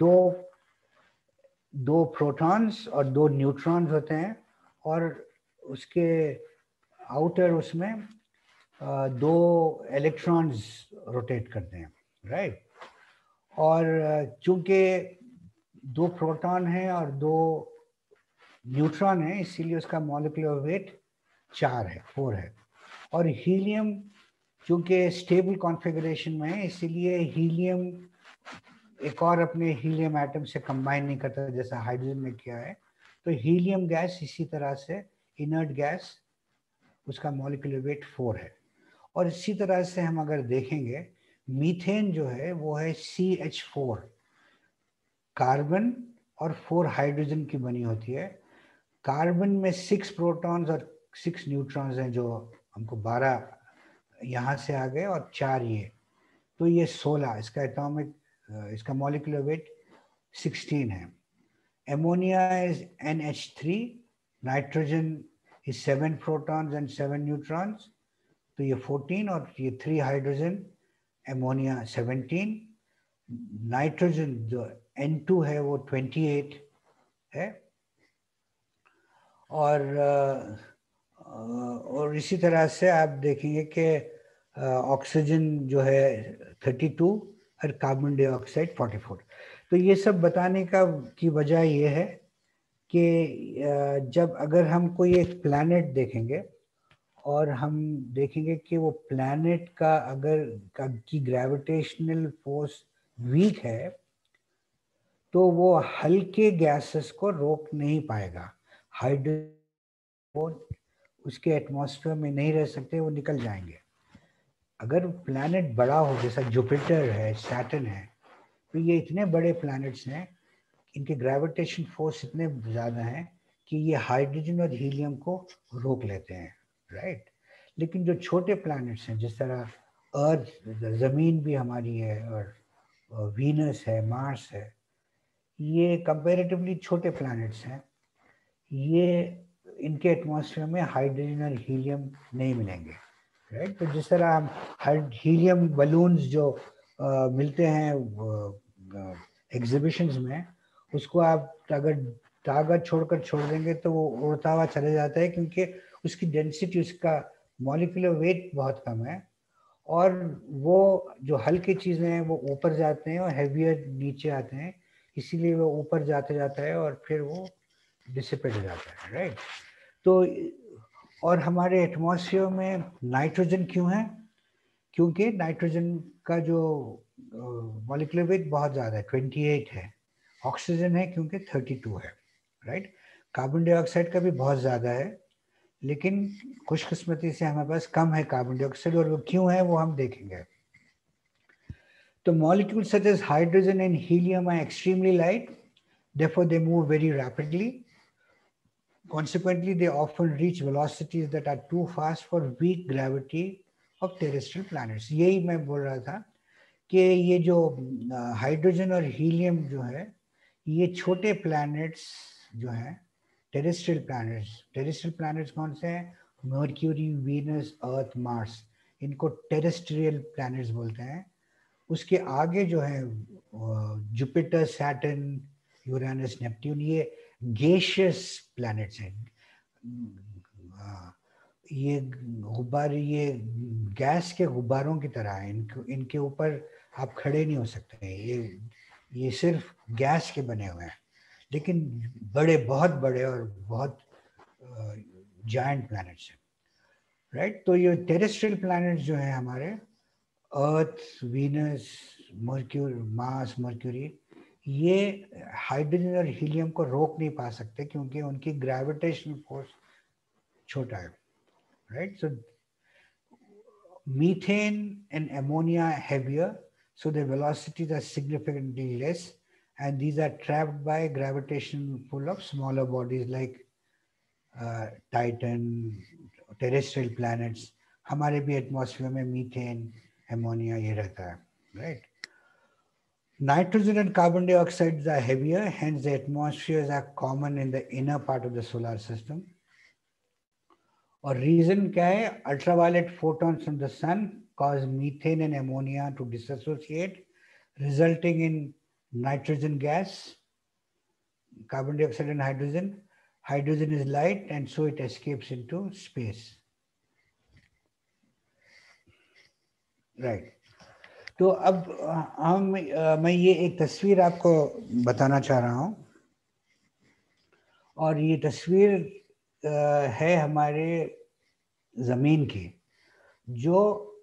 A: दो प्रोटॉन्स और 2 न्यूट्रॉन्स होते हैं, और उसके आउटर उसमें 2 इलेक्ट्रॉन्स रोटेट करते हैं, राइट। और चूंकि 2 प्रोटॉन है और 2 न्यूट्रॉन है, इसीलिए उसका मॉलिक्यूलर वेट 4 है, 4 है। और हीलियम चूंकि स्टेबल कॉन्फ़िगरेशन में है, इसीलिए हीलियम एक और अपने हीलियम एटम से कंबाइन नहीं करता जैसा हाइड्रोजन ने किया है। तो हीलियम गैस इसी तरह से इनर्ट गैस उसका मॉलिक्यूलर वेट 4 है। और इसी तरह से हम अगर देखेंगे, मीथेन जो है वो है CH4, कार्बन और 4 हाइड्रोजन की बनी होती है। कार्बन में 6 प्रोटॉन्स और 6 न्यूट्रॉन्स हैं, जो हमको 12 यहाँ से आ गए और 4 ये, तो ये 16, इसका एटॉमिक, इसका मॉलिक्यूलर वेट 16 है। Ammonia is NH3, nitrogen is 7 protons and 7 neutrons, तो ये 14, और ये 3 हाइड्रोजन, अमोनिया 17, नाइट्रोजन जो N2 है वो 28 है, और इसी तरह से आप देखेंगे कि ऑक्सीजन जो है 32 और कार्बन डाइऑक्साइड 44। तो ये सब बताने की वजह ये है कि जब अगर हम कोई एक प्लैनेट देखेंगे और हम देखेंगे कि वो प्लैनेट का अगर की ग्रेविटेशनल फोर्स वीक है, तो वो हल्के गैसेस को रोक नहीं पाएगा। हाइड्रोजन वो उसके एटमॉस्फेयर में नहीं रह सकते, वो निकल जाएंगे। अगर प्लैनेट बड़ा हो, जैसा जुपिटर है, सैटर्न है, तो ये इतने बड़े प्लैनेट्स हैं, इनके ग्रेविटेशन फोर्स इतने ज़्यादा हैं कि ये हाइड्रोजन और हीलियम को रोक लेते हैं, राइट। लेकिन जो छोटे प्लैनेट्स हैं, जिस तरह अर्थ, ज़मीन भी हमारी है, और वीनस है, मार्स है, ये कंपैरेटिवली छोटे प्लैनेट्स हैं। ये इनके एटमॉस्फेयर में हाइड्रोजन और हीलियम नहीं मिलेंगे, राइट। तो जिस तरह हम हीलियम बलून्स जो मिलते हैं एग्जीबिशंस में, उसको आप अगर धागा छोड़कर छोड़ देंगे तो वो उड़ता हुआ चले जाता है, क्योंकि उसकी डेंसिटी, उसका मॉलिक्यूलर वेट बहुत कम है, और वो जो हल्की चीज़ें हैं वो ऊपर जाते हैं और हैवियर नीचे आते हैं, इसीलिए वो ऊपर जाते जाता है और फिर वो डिसिपेट हो जाता है, राइट। तो और हमारे एटमॉस्फेयर में नाइट्रोजन क्यों है? क्योंकि नाइट्रोजन का जो मॉलिक्यूलर वेट बहुत ज़्यादा है, 28 है। ऑक्सीजन है क्योंकि 32 है, राइट। कार्बन डाइऑक्साइड का भी बहुत ज़्यादा है, लेकिन खुशकिस्मती से हमारे पास कम है कार्बन डाइऑक्साइड, और वो क्यों है वो हम देखेंगे। तो molecules such as hydrogen and helium are extremely light, therefore they move very rapidly. Consequently, they often reach velocities that are too fast for weak gravity of terrestrial planets. यही मैं बोल रहा था कि ये जो हाइड्रोजन और हीलियम जो है, ये छोटे प्लैनेट्स जो हैं, टेरेस्ट्रियल प्लैनेट्स कौन से हैं? मर्क्यूरी, वीनस, अर्थ, मार्स, इनको टेरेस्ट्रियल प्लैनेट्स बोलते हैं। उसके आगे जो है जुपिटर, सैटर्न, यूरेनस, नेपट्यून, ये गैसियस प्लैनेट्स हैं। ये गुब्बारे, ये गैस के गुब्बारों की तरह है, इनके ऊपर आप खड़े नहीं हो सकते। ये सिर्फ गैस के बने हुए हैं, लेकिन बड़े, बहुत बड़े और बहुत जायंट प्लैनेट्स हैं, राइट। तो ये टेरेस्ट्रियल प्लैनेट्स जो हैं हमारे, अर्थ, वीनस, मार्स, मर्क्यूरी, ये हाइड्रोजन और हीलियम को रोक नहीं पा सकते, क्योंकि उनकी ग्रेविटेशनल फोर्स छोटा है, right. So methane and ammonia heavier, so their velocities are significantly less, and these are trapped by gravitation pull of smaller bodies like Titan, terrestrial planets. हमारे भी एटमॉस्फेयर में मीथेन, अमोनिया ये रहता है, right. Nitrogen and carbon dioxide are heavier, hence the atmospheres are common in the inner part of the solar system. और reason क्या है? Ultraviolet photons from the sun cause methane and ammonia to dissociate, resulting in nitrogen gas, carbon dioxide and hydrogen. Hydrogen is light and so it escapes into space. Right. तो अब मैं ये एक तस्वीर आपको बताना चाह रहा हूँ, और ये तस्वीर है हमारे ज़मीन की, जो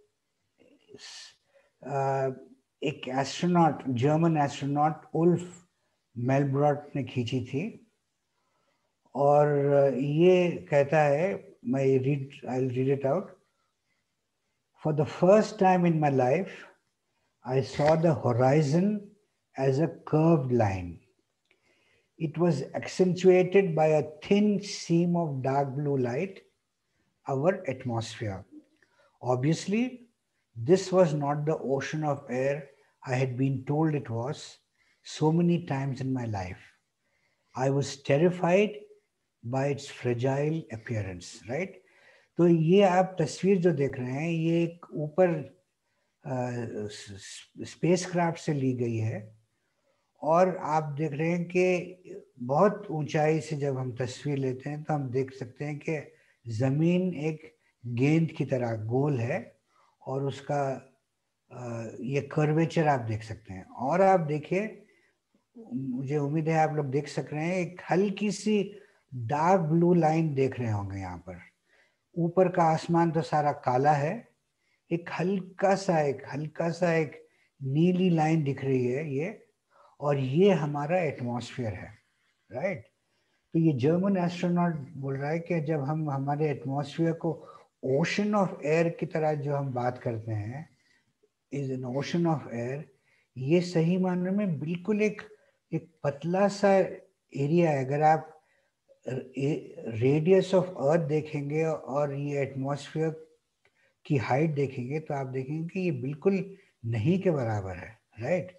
A: एक astronaut, German astronaut Ulf Merbold ने खींची थी। और ये कहता है, I read it out. For the first time in my life, I saw the horizon as a curved line. It was accentuated by a thin seam of dark blue light, our atmosphere. Obviously, this was not the ocean of air I had been told it was so many times in my life. I was terrified by its fragile appearance, right? तो ये आप तस्वीर जो देख रहे हैं, ये एक ऊपर स्पेसक्राफ्ट से ली गई है, और आप देख रहे हैं कि बहुत ऊंचाई से जब हम तस्वीर लेते हैं तो हम देख सकते हैं कि ज़मीन एक गेंद की तरह गोल है, और उसका ये कर्वेचर आप देख सकते हैं. और आप देखिए, मुझे उम्मीद है आप लोग देख सक रहे हैं, एक हल्की सी डार्क ब्लू लाइन देख रहे होंगे यहाँ पर. ऊपर का आसमान तो सारा काला है, एक हल्का सा एक नीली लाइन दिख रही है ये, और ये हमारा एटमॉस्फेयर है, राइट. तो ये जर्मन एस्ट्रोनॉट बोल रहा है कि जब हम हमारे एटमॉस्फेयर को ओशन ऑफ एयर की तरह जो हम बात करते हैं, is an ocean of air, ये सही मानने में बिल्कुल एक पतला सा एरिया है. अगर आप रेडियस ऑफ अर्थ देखेंगे और ये एटमॉस्फेयर की हाइट देखेंगे तो आप देखेंगे कि ये बिल्कुल नहीं के बराबर है, राइट.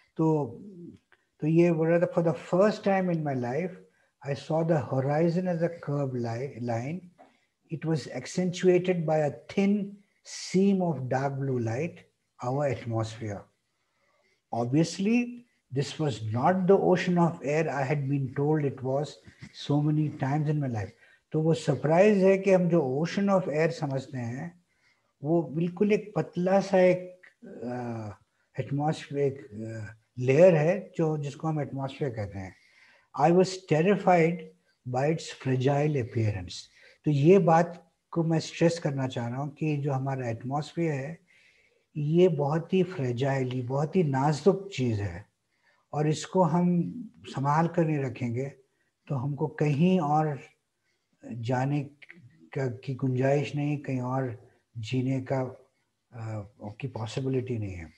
A: तो ये बोल रहा था, for the first time in my life I saw the horizon as a curve line. It was accentuated by a thin seam of dark blue light, our atmosphere. Obviously, this was not the ocean of air I had been told it was so many times in my life. तो वो surprise है कि हम जो ocean of air समझते हैं वो बिल्कुल एक पतला सा एक एटमॉस्फेयर लेयर है, जो जिसको हम एटमॉस्फेयर कहते हैं. I was terrified by its fragile appearance. तो ये बात को मैं स्ट्रेस करना चाह रहा हूँ कि जो हमारा एटमॉस्फेयर है ये बहुत ही फ्रेजाइल, बहुत ही नाजुक चीज़ है, और इसको हम संभाल कर नहीं रखेंगे तो हमको कहीं और जाने की गुंजाइश नहीं, कहीं और जीने की पॉसिबिलिटी नहीं है.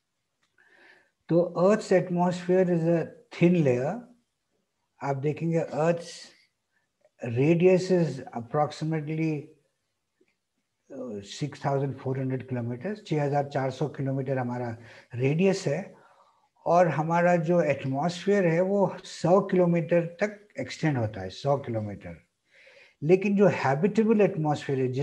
A: तो earth's atmosphere is a thin layer. आप देखेंगे earth's radius is approximately 6,400 kilometre, 6,400 kilometre हमारा रेडियस है, और हमारा जो एटमॉस्फेयर है वो 100 किलोमीटर तक एक्सटेंड होता है, 100 किलोमीटर. लेकिन जो हैबिटेबल एटमॉस्फेयर है,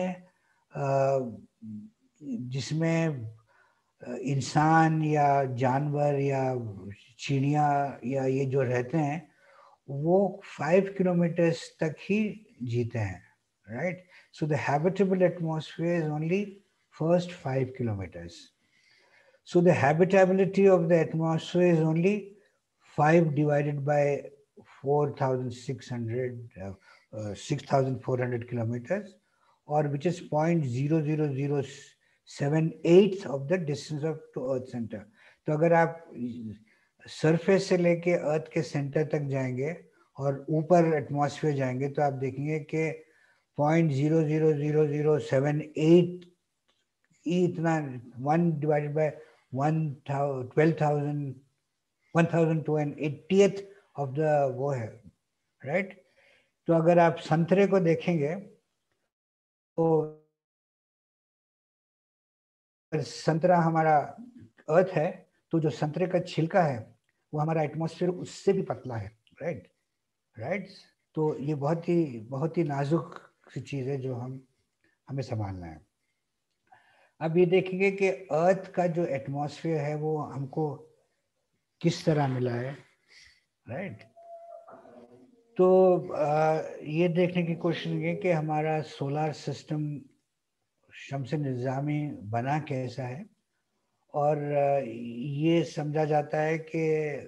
A: जिसमें इंसान या जानवर या चिड़िया या ये जो रहते हैं वो 5 किलोमीटर्स तक ही जीते हैं, right. So the habitable atmosphere is only first 5 kilometres. So the habitability of the atmosphere is only 5 divided by 6,400 kilometres, और which is 0.00078 of the distance of to earth centre. तो अगर आप सरफेस से लेके अर्थ के सेंटर तक जाएंगे और ऊपर एटमॉस्फेयर जाएंगे तो आप देखेंगे कि 0.00078 इतना 1 divided by 1280th of the वो है, राइट. तो अगर आप संतरे को देखेंगे तो संतरा हमारा अर्थ है, तो जो संतरे का छिलका है वो हमारा एटमॉस्फेयर उससे भी पतला है, राइट. तो ये बहुत ही नाजुक सी चीज़ है जो हमें संभालना है. अब ये देखेंगे कि अर्थ का जो एटमॉस्फेयर है वो हमको किस तरह मिला है, राइट. तो ये देखने की कोशिश करेंगे कि हमारा सोलर सिस्टम शम्स निज़ामी बना कैसा है. और ये समझा जाता है कि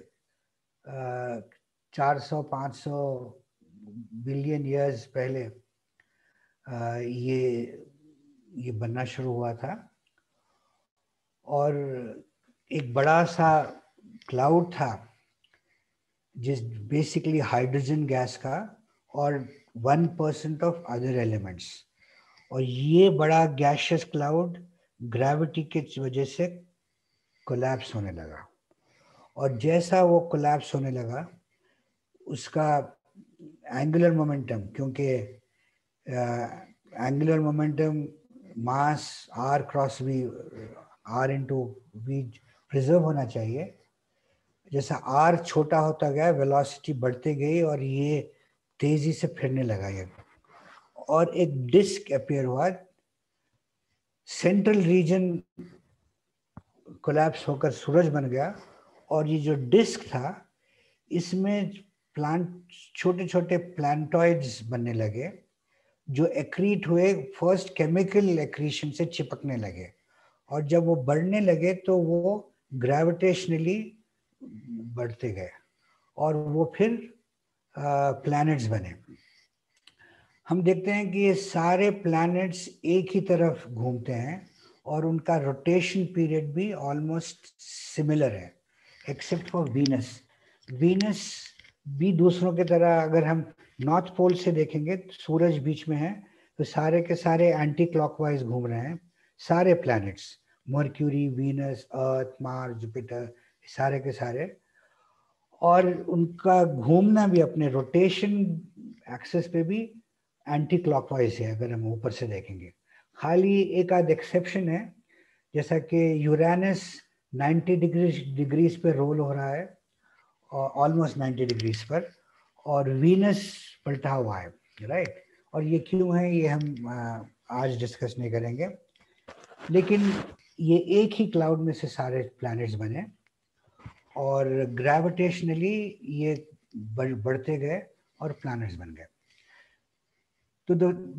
A: 400-500 बिलियन ईयर्स पहले ये बनना शुरू हुआ था, और एक बड़ा सा क्लाउड था जिस बेसिकली हाइड्रोजन गैस का, और 1% ऑफ अदर एलिमेंट्स। और ये बड़ा गैशियस क्लाउड ग्रेविटी की वजह से कोलैप्स होने लगा। और जैसा वो कोलैप्स होने लगा, उसका एंगुलर मोमेंटम, क्योंकि angular momentum mass r cross v, r into v preserve होना चाहिए। जैसा आर छोटा होता गया, वेलोसिटी बढ़ती गई और ये तेजी से फिरने लगा ये, और एक डिस्क अपीयर हुआ। सेंट्रल रीजन कोलैप्स होकर सूरज बन गया, और ये जो डिस्क था इसमें प्लांट, छोटे छोटे प्लांटॉइड्स बनने लगे जो एक्रीट हुए, फर्स्ट केमिकल एक्रीशन से चिपकने लगे। और जब वो बढ़ने लगे तो वो ग्रेविटेशनली बढ़ते गए और वो फिर प्लैनेट्स बने। हम देखते हैं कि ये सारे प्लैनेट्स एक ही तरफ घूमते हैं और उनका रोटेशन पीरियड भी ऑलमोस्ट सिमिलर है, एक्सेप्ट फॉर वीनस। वीनस भी दूसरों की तरह, अगर हम नॉर्थ पोल से देखेंगे, सूरज बीच में है, तो सारे के सारे एंटी क्लॉकवाइज घूम रहे हैं सारे planets, Mercury, Venus, Earth, Mars, Jupiter, सारे के सारे। और उनका घूमना भी अपने रोटेशन एक्सिस पे भी एंटी क्लॉकवाइज है अगर हम ऊपर से देखेंगे। खाली एक आध एक्सेप्शन है, जैसा कि यूरेनस 90 डिग्रीज पे रोल हो रहा है, ऑलमोस्ट 90 डिग्रीज पर, और वीनस पलटा हुआ है, राइट। और ये क्यों है ये हम आज डिस्कस नहीं करेंगे, लेकिन ये एक ही क्लाउड में से सारे प्लैनेट्स बने और ग्रेविटेशनली ये बढ़ते गए और प्लैनेट्स बन गए। तो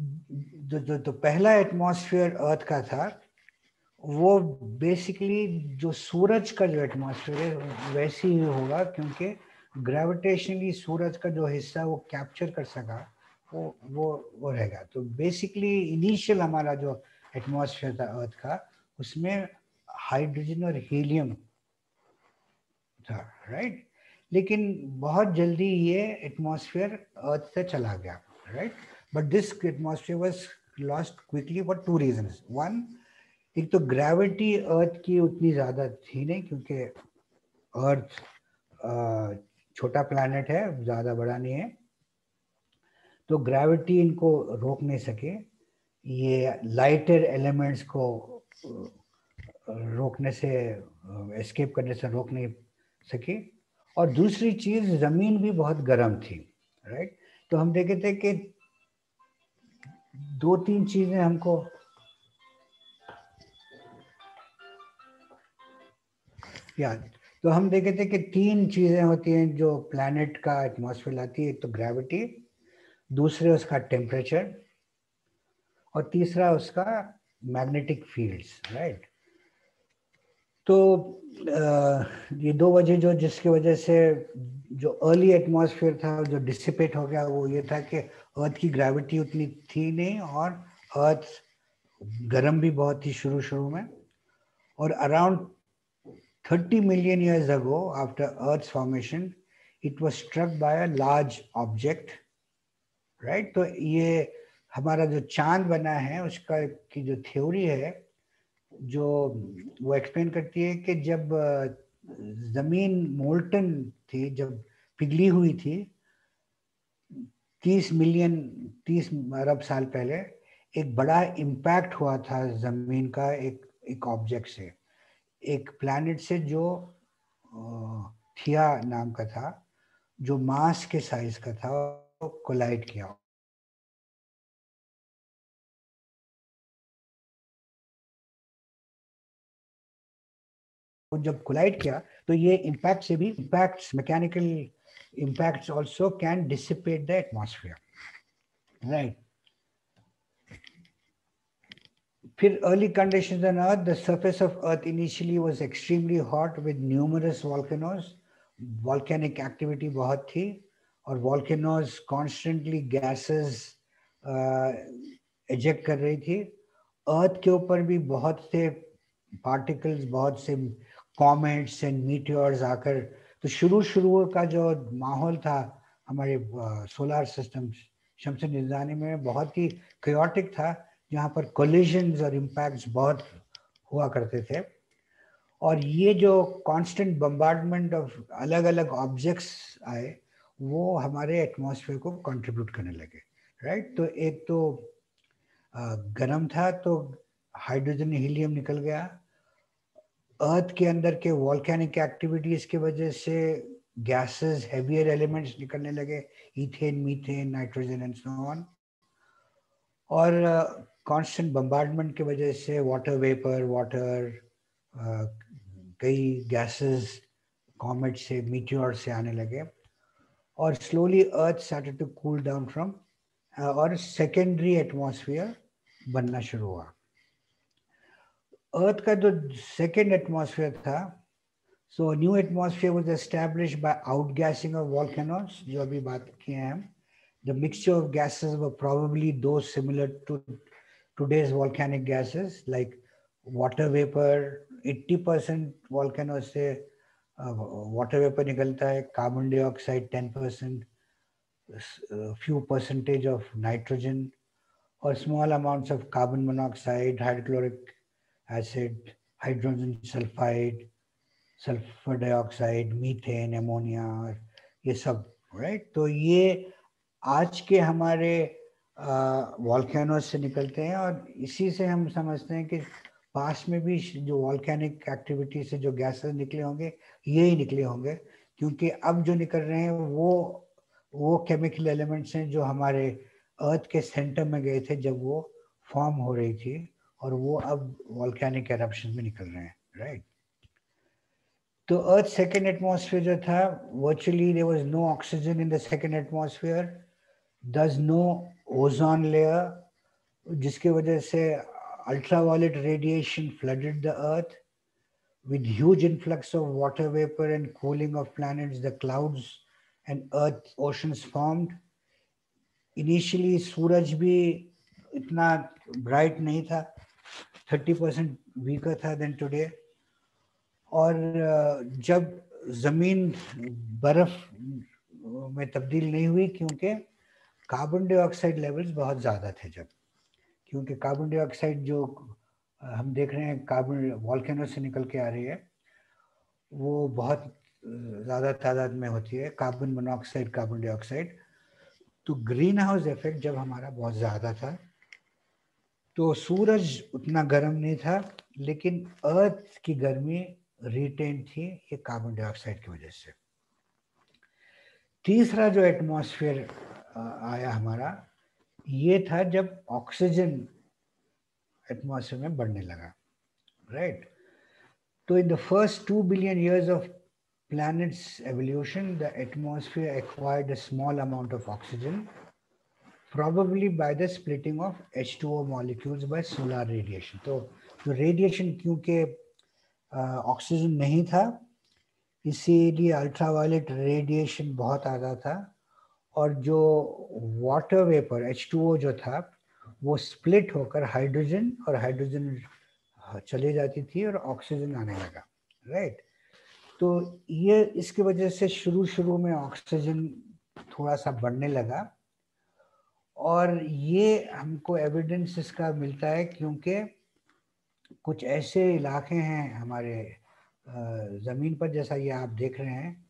A: जो पहला एटमॉस्फेयर अर्थ का था, वो बेसिकली जो सूरज का जो एटमॉस्फेयर है वैसे ही होगा, क्योंकि ग्रेविटेशनली सूरज का जो हिस्सा वो कैप्चर कर सका वो रहेगा। तो बेसिकली इनिशियल हमारा जो एटमॉस्फेयर था अर्थ का, उसमें हाइड्रोजन और हीलियम था, राइट। लेकिन बहुत जल्दी ये एटमॉस्फेयर अर्थ से चला गया, right. But this atmosphere was lost quickly for two reasons. One, एक तो ग्रेविटी अर्थ की उतनी ज़्यादा थी नहीं, क्योंकि अर्थ छोटा प्लैनेट है, ज़्यादा बड़ा नहीं है, तो ग्रेविटी इनको रोक नहीं सके, ये लाइटर एलिमेंट्स को रोकने से, एस्केप करने से रोक नहीं सके। और दूसरी चीज़, ज़मीन भी बहुत गर्म थी, राइट। तो हम देखे थे कि दो तीन चीज़ें हमको याद, तो हम देखे थे कि तीन चीज़ें होती हैं जो प्लैनेट का एटमॉस्फेयर लाती है। एक तो ग्रेविटी, दूसरे उसका टेम्परेचर, और तीसरा उसका मैग्नेटिक फील्ड्स, राइट। तो ये दो वजह जो जिसकी वजह से जो अर्ली एटमॉस्फेयर था जो डिसिपेट हो गया, वो ये था कि अर्थ की ग्रेविटी उतनी थी नहीं और अर्थ गर्म भी बहुत थी शुरू में। और around 30 million years ago, after Earth's formation, it was struck by a large object, right? तो ये हमारा जो चांद बना है उसका की जो थ्योरी है, जो वो एक्सप्लेन करती है कि जब जमीन मोल्टन थी, जब पिघली हुई थी 30 अरब साल पहले, एक बड़ा इम्पैक्ट हुआ था जमीन का एक ऑब्जेक्ट से, एक प्लैनेट से जो थिया नाम का था, जो मास के साइज का था, वो कोलाइड किया। जब कोलाइड किया तो ये इम्पैक्ट से भी, impacts, mechanical impacts also can dissipate the atmosphere, right. फिर early conditions on Earth, the surface of Earth initially was extremely hot with numerous volcanoes. Volcanic activity बहुत थी और volcanoes constantly gases eject कर रही थी। Earth के ऊपर भी बहुत से particles, बहुत से comets and meteors आकर, तो शुरू का जो माहौल था हमारे सोलर सिस्टम शम्स निज़ानी में बहुत ही chaotic था, जहाँ पर collisions और impacts बहुत हुआ करते थे। और ये जो कांस्टेंट बम्बार्डमेंट ऑफ अलग अलग ऑब्जेक्ट्स आए, वो हमारे एटमॉस्फेयर को कंट्रीब्यूट करने लगे, राइट। तो एक तो गर्म था तो हाइड्रोजन हीलियम निकल गया, अर्थ के अंदर के वॉल्केनिक एक्टिविटीज की वजह से गैसेस, हेवियर एलिमेंट्स निकलने लगे, ethane, methane, nitrogen and so on. और कांस्टेंट बम्बार्डमेंट की वजह से वाटर वेपर, वाटर, कई गैसेस कॉमेट से, मीटियोर से आने लगे, और slowly earth started to cool down from, और सेकेंडरी एटमॉस्फेयर बनना शुरू हुआ। अर्थ का जो सेकेंड एटमॉस्फेयर था, so new atmosphere was established by outgassing of volcanoes, जो अभी बात किए हैं हम। The mixture of gases were probably those similar to today's volcanic gases, like water vapor. 80% volcano से water vapor निकलता है, carbon dioxide 10%, few percentage of nitrogen, or small amounts of carbon monoxide, hydrochloric acid, hydrogen sulfide, sulfur dioxide, methane, ammonia, ये सब, right? तो ये आज के हमारे वॉल्केनोस से निकलते हैं, और इसी से हम समझते हैं कि पास में भी जो वॉल्केनिक एक्टिविटी से जो गैसेस निकले होंगे, ये ही निकले होंगे, क्योंकि अब जो निकल रहे हैं वो केमिकल एलिमेंट्स हैं जो हमारे अर्थ के सेंटर में गए थे जब वो फॉर्म हो रही थी, और वो अब वॉल्केनिक एरप्शन में निकल रहे हैं, राइट। तो अर्थ सेकेंड एटमॉस्फेयर जो था, virtually there was no oxygen in the second atmosphere, there's no ozone layer, जिसकी वजह से ultraviolet radiation flooded the earth. With huge influx of water vapor and cooling of planets, the clouds and earth oceans formed. Initially सूरज भी इतना bright नहीं था, 30% weaker था than today. और जब जमीन बर्फ में तब्दील नहीं हुई, क्योंकि कार्बन डाइऑक्साइड लेवल्स बहुत ज़्यादा थे जब, क्योंकि कार्बन डाइऑक्साइड जो हम देख रहे हैं कार्बन वॉल्केनो से निकल के आ रही है, वो बहुत ज़्यादा तादाद में होती है, कार्बन मोनोऑक्साइड, कार्बन डाइऑक्साइड। तो ग्रीन हाउस इफेक्ट जब हमारा बहुत ज़्यादा था, तो सूरज उतना गर्म नहीं था, लेकिन अर्थ की गर्मी रिटेन थी, ये कार्बन डाइऑक्साइड की वजह से। तीसरा जो एटमॉस्फेयर आया हमारा, ये था जब ऑक्सीजन एटमॉस्फेयर में बढ़ने लगा, राइट। तो in the first 2 billion years of planet's evolution, the atmosphere acquired a small amount of oxygen, probably by the splitting of H2O molecules by solar radiation. तो जो रेडिएशन, क्योंकि ऑक्सीजन नहीं था, इसीलिए अल्ट्रावायलेट रेडिएशन बहुत आता था, और जो वाटर वेपर H2O जो था, वो स्प्लिट होकर हाइड्रोजन और हाइड्रोजन चले जाती थी और ऑक्सीजन आने लगा, राइट। तो ये इसकी वजह से शुरू में ऑक्सीजन थोड़ा सा बढ़ने लगा, और ये हमको एविडेंस इसका मिलता है क्योंकि कुछ ऐसे इलाके हैं हमारे ज़मीन पर, जैसा ये आप देख रहे हैं,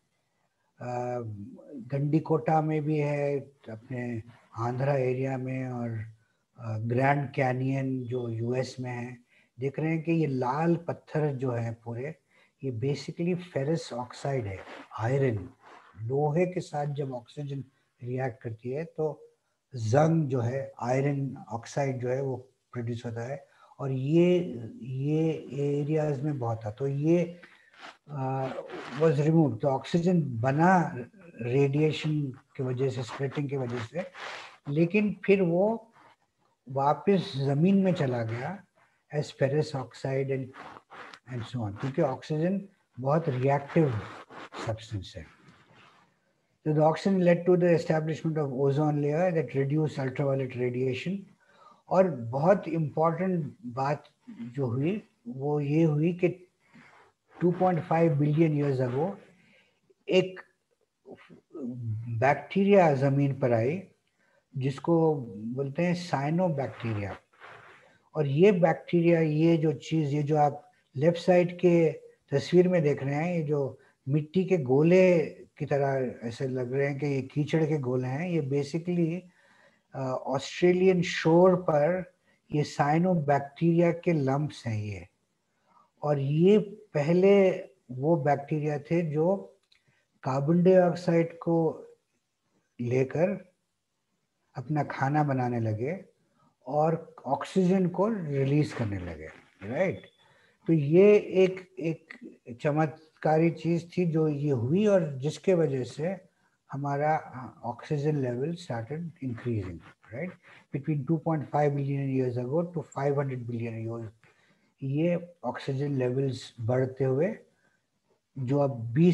A: गंडीकोटा में भी है, अपने आंध्रा एरिया में, और ग्रैंड कैनियन जो यूएस में है। देख रहे हैं कि ये लाल पत्थर जो है पूरे, ये बेसिकली फेरस ऑक्साइड है, आयरन। लोहे के साथ जब ऑक्सीजन रिएक्ट करती है तो जंग जो है, आयरन ऑक्साइड जो है, वो प्रोड्यूस होता है, और ये एरियाज में बहुत था। तो ये was removed, तो ऑक्सीजन बना रेडिएशन की वजह से, स्प्लिटिंग की वजह से, लेकिन फिर वो वापस जमीन में चला गया as ferrous oxide and so on, क्योंकि ऑक्सीजन बहुत रिएक्टिव सब्सटेंस है। So the oxygen led to the establishment of ozone layer that reduced ultraviolet radiation. और बहुत इम्पोर्टेंट बात जो हुई वो ये हुई कि 2.5 बिलियन years ago एक बैक्टीरिया जमीन पर आई जिसको बोलते हैं साइनोबैक्टीरिया। और ये बैक्टीरिया, ये जो चीज, ये जो आप लेफ्ट साइड के तस्वीर में देख रहे हैं, ये जो मिट्टी के गोले की तरह ऐसे लग रहे हैं कि ये कीचड़ के गोले हैं, ये बेसिकली ऑस्ट्रेलियन शोर पर ये साइनोबैक्टीरिया के लंप्स हैं ये। और ये पहले वो बैक्टीरिया थे जो कार्बन डाइऑक्साइड को लेकर अपना खाना बनाने लगे और ऑक्सीजन को रिलीज करने लगे, राइट। तो ये एक एक चमत्कारी चीज थी जो ये हुई और जिसके वजह से हमारा oxygen level started increasing, right, between 2.5 billion years ago to 500 billion years. ये ऑक्सीजन लेवल्स बढ़ते हुए जो अब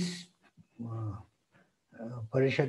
A: 20%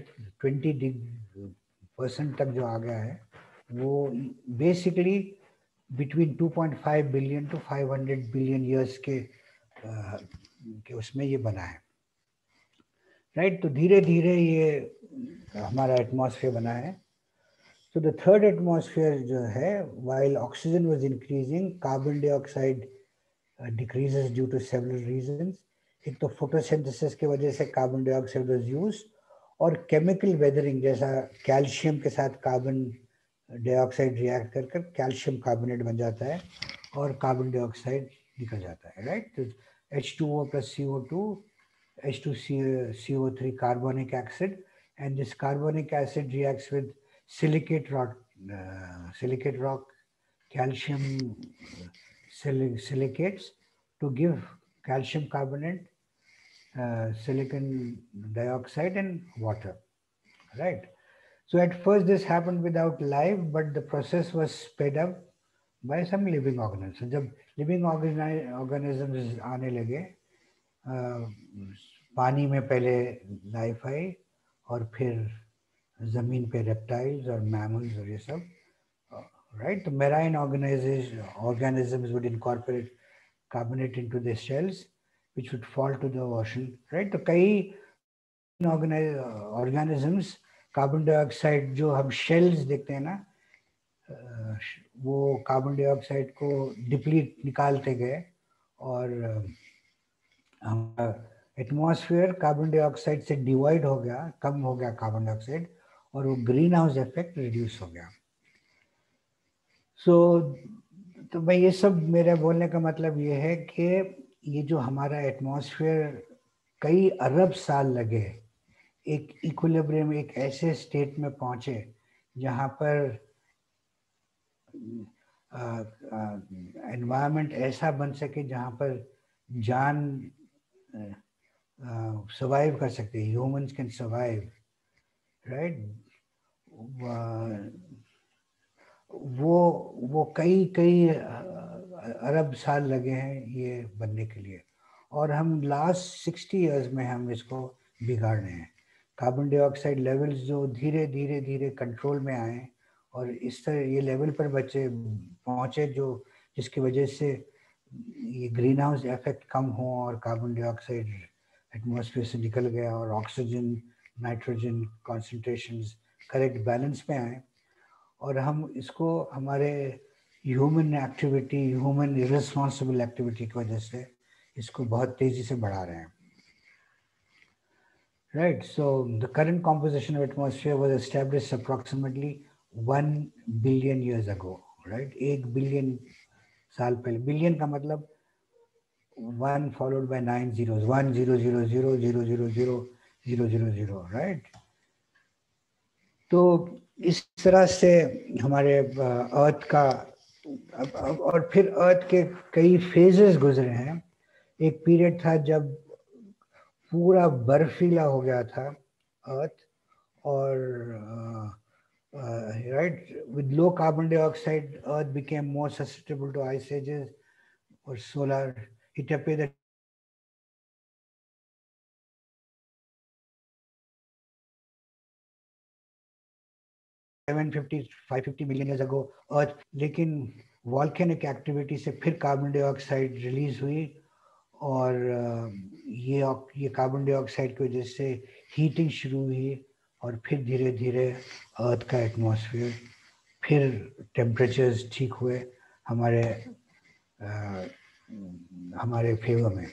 A: 20% तक जो आ गया है, वो basically between 2.5 billion to 500 billion years के उसमें ये बना है, राइट। तो धीरे धीरे ये हमारा एटमॉस्फेयर बना है। तो द थर्ड एटमॉस्फेयर जो है, while oxygen was increasing, carbon dioxide decreases due to several reasons. एक तो फोटोसिंथेसिस की वजह से कार्बन डाइऑक्साइड वाज यूज्ड, और केमिकल वेदरिंग, जैसा कैल्शियम के साथ कार्बन डाइऑक्साइड रिएक्ट कर कर कैल्शियम कार्बोनेट बन जाता है और कार्बन डाइऑक्साइड निकल जाता है, राइट। तो H2O plus CO2, H2CO3 carbonic acid, and this carbonic acid reacts with silicate rock calcium silicates to give calcium carbonate, silicon dioxide and water, right. So at first this happened without life, but the process was sped up by some living organisms. जब living organisms आने लगे, पानी में पहले life I और फिर जमीन पे रेप्टाइल्स और मैमल्स और ये सब, right. The marine organisms would incorporate carbonate into their shells, which would fall to the ocean, right. तो कई organisms कार्बन डाइऑक्साइड, जो हम शेल्स देखते हैं ना, वो कार्बन डाइऑक्साइड को डिप्लीट निकालते गए और एटमॉस्फेयर कार्बन डाइऑक्साइड से डिवाइड हो गया, कम हो गया कार्बन डाइऑक्साइड, और वो ग्रीन हाउस इफेक्ट रिड्यूस हो गया। तो भाई ये सब मेरा बोलने का मतलब ये है कि ये जो हमारा एटमॉस्फेयर कई अरब साल लगे एक इक्विलिब्रियम, एक ऐसे स्टेट में पहुंचे जहां पर एनवायरनमेंट ऐसा बन सके जहां पर जान सर्वाइव कर सकते, ह्यूमंस कैन सर्वाइव, राइट। वो कई अरब साल लगे हैं ये बनने के लिए, और हम लास्ट 60 इयर्स में हम इसको बिगाड़ रहे हैं। कार्बन डाइऑक्साइड लेवल्स जो धीरे धीरे धीरे कंट्रोल में आए और इस तरह ये लेवल पर बच्चे पहुंचे जो जिसकी वजह से ये ग्रीन हाउस इफेक्ट कम हो और कार्बन डाइऑक्साइड एटमॉस्फेयर से निकल गया और oxygen nitrogen concentrations correct balance में आए, और हम इसको हमारे human activity, human irresponsible activity की वजह से इसको बहुत तेजी से बढ़ा रहे हैं, right. So the current composition of atmosphere was established approximately 1 billion years ago, right. 1 billion साल पहले, बिलियन का मतलब 1 followed by 9 zeros, 1 0 0 0 0 0 0 0 0 0, right. तो इस तरह से हमारे अर्थ का और फिर अर्थ के कई फेजेस गुजरे हैं। एक पीरियड था जब पूरा बर्फीला हो गया था अर्थ, और right, with low carbon dioxide earth became more susceptible to ice ages और solar heat up 550 million years ago earth, लेकिन वॉल्केनिक एक्टिविटी से फिर कार्बन डाइऑक्साइड रिलीज हुई और ये कार्बन डाइऑक्साइड की वजह से हीटिंग शुरू हुई और फिर धीरे धीरे अर्थ का एटमॉस्फेयर, फिर टेम्परेचर्स ठीक हुए हमारे हमारे फेवर में।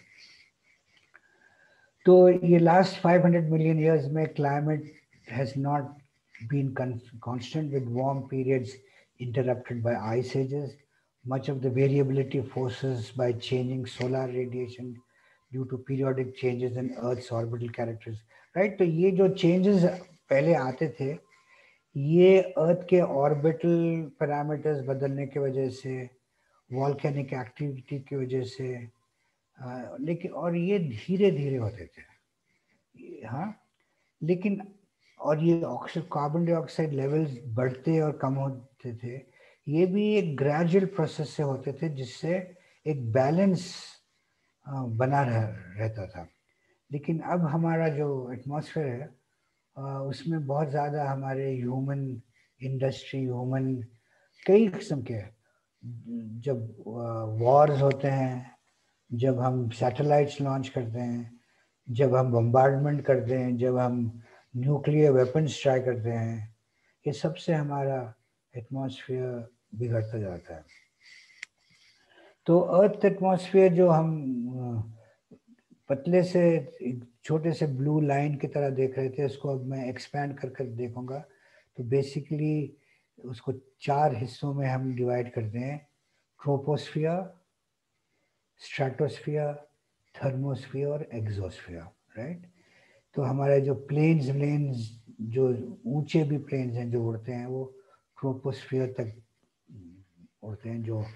A: तो ये लास्ट 500 मिलियन ईयर्स में climate has not been constant, with warm periods interrupted by ice ages. Much of the variability forces by changing solar radiation due to periodic changes in Earth's orbital characters. Right? तो ये जो changes पहले आते थे, ये earth के orbital parameters बदलने की वजह से, वॉल्केनिक एक्टिविटी की वजह से, लेकिन और ये धीरे धीरे होते थे, हाँ। लेकिन और ये कार्बन डाइऑक्साइड लेवल्स बढ़ते और कम होते थे, ये भी एक ग्रेजुअल प्रोसेस से होते थे, जिससे एक बैलेंस बना रहता था। लेकिन अब हमारा जो एटमॉस्फेयर है, उसमें बहुत ज़्यादा हमारे ह्यूमन इंडस्ट्री, ह्यूमन कई किस्म के, जब वॉर्स होते हैं, जब हम सैटेलाइट्स लॉन्च करते हैं, जब हम बम्बार्डमेंट करते हैं, जब हम न्यूक्लियर वेपन्स ट्राई करते हैं, ये सबसे हमारा एटमॉस्फेयर बिगड़ता जाता है। तो अर्थ एटमॉस्फेयर जो हम पतले से एक छोटे से ब्लू लाइन की तरह देख रहे थे, उसको अब मैं एक्सपैंड कर कर देखूंगा। तो बेसिकली उसको 4 हिस्सों में हम डिवाइड करते हैं: ट्रोपोस्फियर, स्ट्रेटोस्फियर, थर्मोस्फियर और एक्सोस्फियर। राइट? तो हमारे जो प्लेन्स जो ऊंचे भी प्लेन्स हैं जो उड़ते हैं, वो ट्रोपोस्फियर तक उड़ते हैं, जो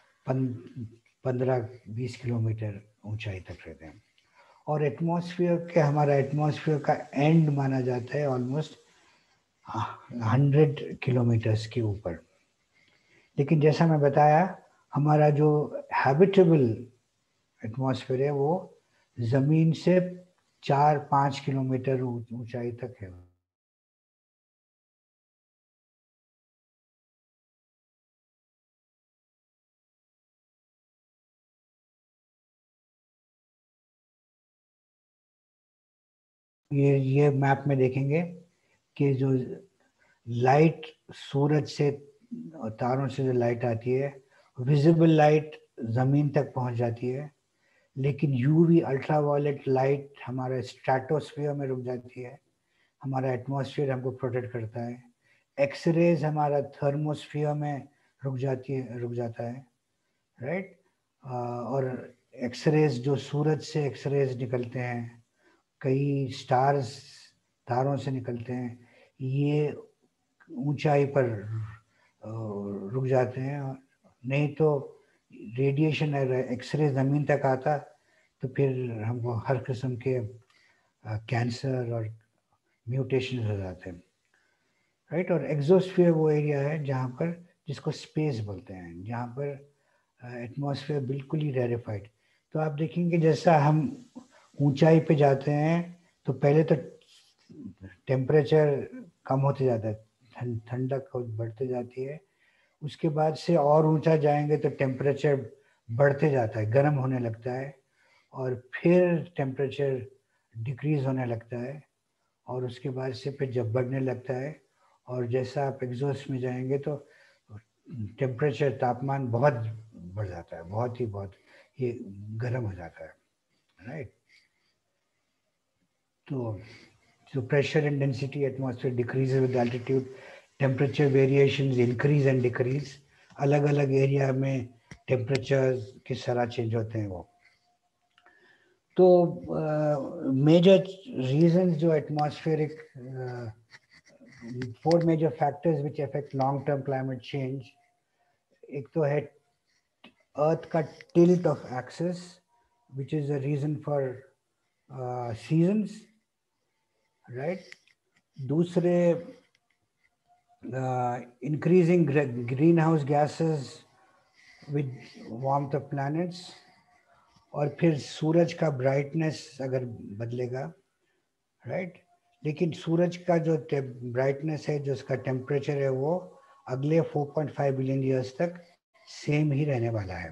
A: 15-20 किलोमीटर ऊंचाई तक रहते हैं। और एटमॉस्फेयर के, हमारा एटमॉस्फेयर का एंड माना जाता है ऑलमोस्ट 100 किलोमीटर्स के ऊपर। लेकिन जैसा मैं बताया, हमारा जो हैबिटेबल एटमॉस्फेयर है वो जमीन से 4-5 किलोमीटर ऊंचाई तक है। ये मैप में देखेंगे कि जो लाइट सूरज से, तारों से जो लाइट आती है, विजिबल लाइट जमीन तक पहुंच जाती है, लेकिन यूवी अल्ट्रावायलेट लाइट हमारे स्ट्रेटोस्फीयर में रुक जाती है। हमारा एटमॉस्फेयर हमको प्रोटेक्ट करता है। एक्सरेज हमारा थर्मोस्फीयर में रुक जाता है। राइट? और एक्सरेज जो सूरज से एक्सरेज निकलते हैं, कई स्टार्स तारों से निकलते हैं, ये ऊंचाई पर रुक जाते हैं। नहीं तो रेडिएशन एक्सरे ज़मीन तक आता तो फिर हमको हर किस्म के कैंसर और म्यूटेशन हो जाते हैं। राइट? और एक्सोस्फीयर वो एरिया है जहाँ पर, जिसको स्पेस बोलते हैं, जहाँ पर एटमॉस्फेयर बिल्कुल ही रेरिफाइड। तो आप देखेंगे जैसा हम ऊंचाई पे जाते हैं तो पहले तो टेम्परेचर कम होते जाता है, ठंडक बढ़ते जाती है। उसके बाद से और ऊंचा जाएंगे तो टेम्परेचर बढ़ते जाता है, गर्म होने लगता है, और फिर टेम्परेचर डिक्रीज होने लगता है, और उसके बाद से फिर जब बढ़ने लगता है, और जैसा आप एग्जॉस्ट में जाएंगे तो टेम्परेचर, तापमान बहुत बढ़ जाता है, बहुत ये गर्म हो जाता है। Right? So pressure and density atmosphere decreases with altitude. Temperature variations increase and decrease. अलग अलग एरिया में टेम्परेचर किस तरह चेंज होते हैं वो। तो मेजर रीजंस जो atmospheric, 4 major factors which affect long term climate change. एक तो है अर्थ का tilt of axis, which is a reason for seasons. Right? दूसरे, increasing greenhouse gases with warmth of planets, और फिर सूरज का ब्राइटनेस अगर बदलेगा। राइट? लेकिन सूरज का जो ब्राइटनेस है, जो उसका टेम्परेचर है, वो अगले 4.5 बिलियन ईयर्स तक सेम ही रहने वाला है।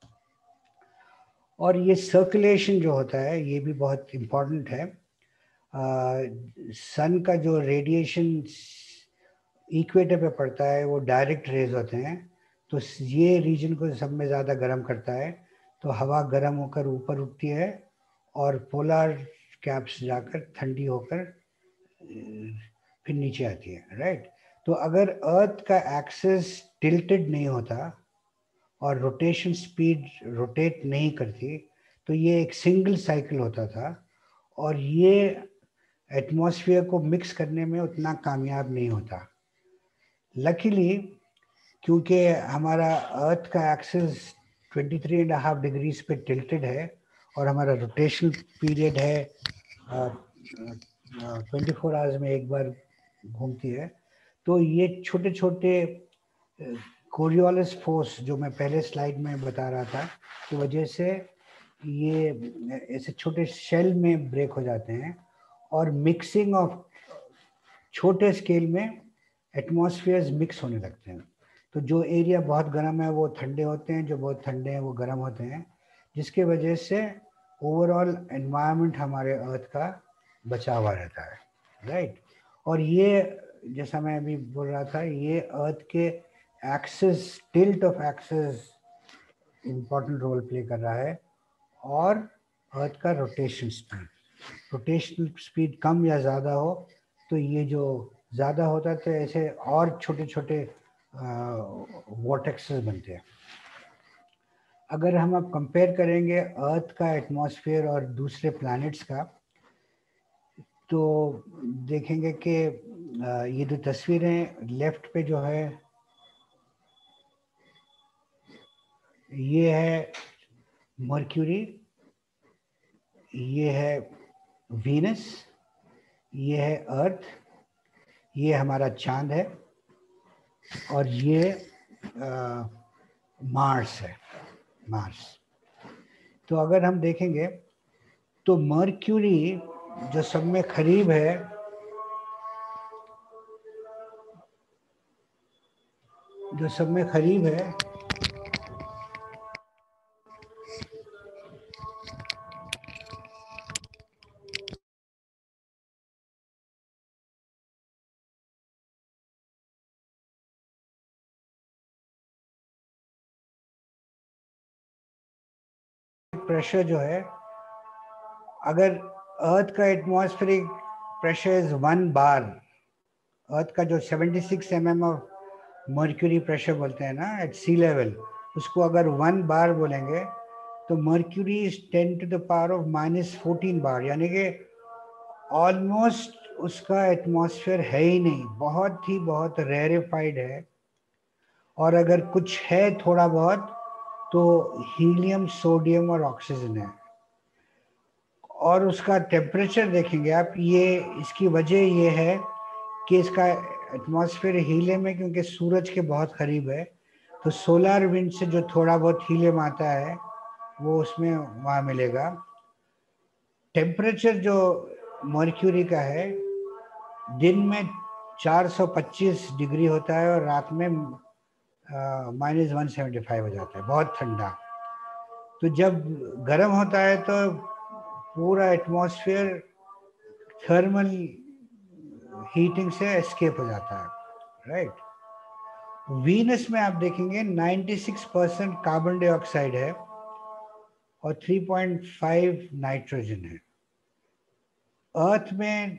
A: और ये सर्कुलेशन जो होता है, ये भी बहुत इम्पोर्टेंट है। सन का जो रेडिएशन इक्वेटर पे पड़ता है वो डायरेक्ट रेज होते हैं, तो ये रीजन को सब में ज़्यादा गर्म करता है, तो हवा गर्म होकर ऊपर उठती है और पोलर कैप्स जाकर ठंडी होकर फिर नीचे आती है, राइट। तो अगर अर्थ का एक्सिस टिल्टेड नहीं होता और रोटेशन स्पीड रोटेट नहीं करती तो ये एक सिंगल साइकिल होता था और ये एटमॉस्फेयर को मिक्स करने में उतना कामयाब नहीं होता। लकीली क्योंकि हमारा अर्थ का एक्सिस 23.5 डिग्रीज पे टिल्टेड है और हमारा रोटेशनल पीरियड है 24 आवर्स में एक बार घूमती है, तो ये छोटे छोटे कोरियोलिस फोर्स जो मैं पहले स्लाइड में बता रहा था की वजह से ये ऐसे छोटे शेल में ब्रेक हो जाते हैं और मिक्सिंग ऑफ छोटे स्केल में एटमॉस्फेयर्स मिक्स होने लगते हैं। तो जो एरिया बहुत गर्म है वो ठंडे होते हैं, जो बहुत ठंडे हैं वो गर्म होते हैं, जिसके वजह से ओवरऑल एनवायरनमेंट हमारे अर्थ का बचा हुआ रहता है, राइट। और ये जैसा मैं अभी बोल रहा था, ये अर्थ के axis, tilt of axis important role play कर रहा है, और अर्थ का रोटेशनल स्पीड कम या ज़्यादा हो तो ये जो ज़्यादा होता है तो ऐसे और छोटे छोटे वॉर्टेक्सेस बनते हैं। अगर हम अब कंपेयर करेंगे अर्थ का एटमॉस्फेयर और दूसरे प्लैनेट्स का, तो देखेंगे कि ये जो तस्वीरें लेफ्ट पे जो है ये है मर्क्यूरी, ये है वीनस, ये है अर्थ, ये हमारा चांद है, और ये मार्स है, मार्स। तो अगर हम देखेंगे तो मर्क्यूरी जो सब में करीब है, जो सब में करीब है, प्रेशर जो है, अगर अर्थ का atmospheric pressure is 1 bar, earth का जो 76 mm ऑफ मर्क्यूरी प्रेशर बोलते हैं ना एट सी लेवल, उसको अगर 1 बार बोलेंगे तो Mercury is 10 to the power of -14 bar, यानी कि ऑलमोस्ट उसका एटमॉस्फेयर है ही नहीं, बहुत रेयरिफाइड है। और अगर कुछ है थोड़ा बहुत तो हीलियम, सोडियम और ऑक्सीजन है। और उसका टेम्परेचर देखेंगे आप, ये इसकी वजह ये है कि इसका एटमॉस्फेयर हीलियम है क्योंकि सूरज के बहुत करीब है, तो सोलर विंड से जो थोड़ा बहुत हीलियम आता है वो उसमें वहाँ मिलेगा। टेम्परेचर जो मर्क्यूरी का है, दिन में 425 डिग्री होता है और रात में -175 हो जाता है, बहुत ठंडा। तो जब गर्म होता है तो पूरा एटमॉस्फेयर थर्मल हीटिंग से एस्केप हो जाता है, राइट। वीनस में आप देखेंगे 96% कार्बन डाइऑक्साइड है और 3.5 नाइट्रोजन है। अर्थ में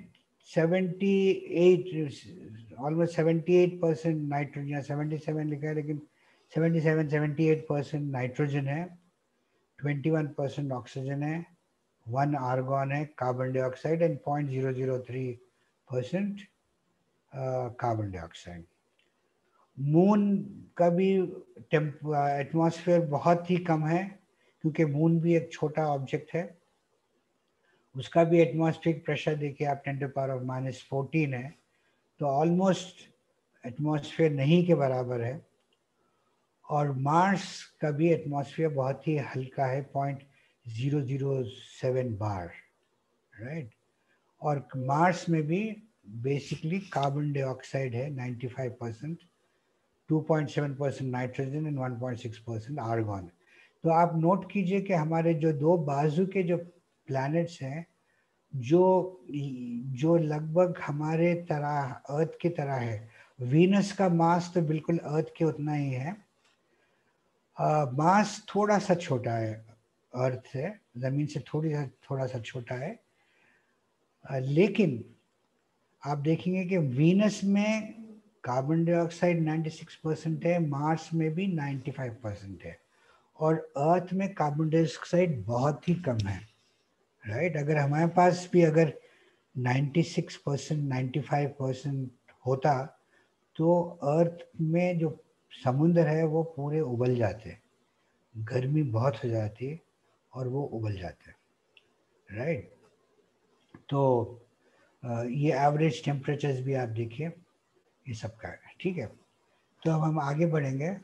A: 78, ऑलमोस्ट 78% नाइट्रोजन, 77 लिखा है लेकिन 77-78% नाइट्रोजन है, 21% ऑक्सीजन है, 1 आर्गॉन है, carbon dioxide, and 0.003% carbon dioxide. Moon का भी एटमॉस्फेयर बहुत ही कम है क्योंकि मून भी एक छोटा ऑब्जेक्ट है, उसका भी एटमॉस्फेरिक प्रेशर देखिए आप 10 to the power of -14 है, तो ऑलमोस्ट एटमॉस्फेयर नहीं के बराबर है। और मार्स का भी एटमॉस्फेयर बहुत ही हल्का है, 0.007 बार, राइट। और मार्स में भी बेसिकली कार्बन डाइऑक्साइड है 95%, 2.7% नाइट्रोजन एंड 1.6% आर्गॉन। तो आप नोट कीजिए कि हमारे जो दो बाजू के जो प्लैनेट्स हैं जो जो लगभग हमारे तरह अर्थ की तरह है। वीनस का मास तो बिल्कुल अर्थ के उतना ही है। मास थोड़ा सा छोटा है अर्थ से, जमीन से थोड़ा सा छोटा है। लेकिन आप देखेंगे कि वीनस में कार्बन डाइऑक्साइड 96% है, मार्स में भी 95% है, और अर्थ में कार्बन डाइऑक्साइड बहुत ही कम है। राइट, अगर हमारे पास भी अगर 96% 95% होता तो अर्थ में जो समुद्र है वो पूरे उबल जाते, गर्मी बहुत हो जाती है और वो उबल जाते हैं। राइट, तो ये एवरेज टेम्परेचर्स भी आप देखिए, ये सब का है। ठीक है, तो अब हम आगे बढ़ेंगे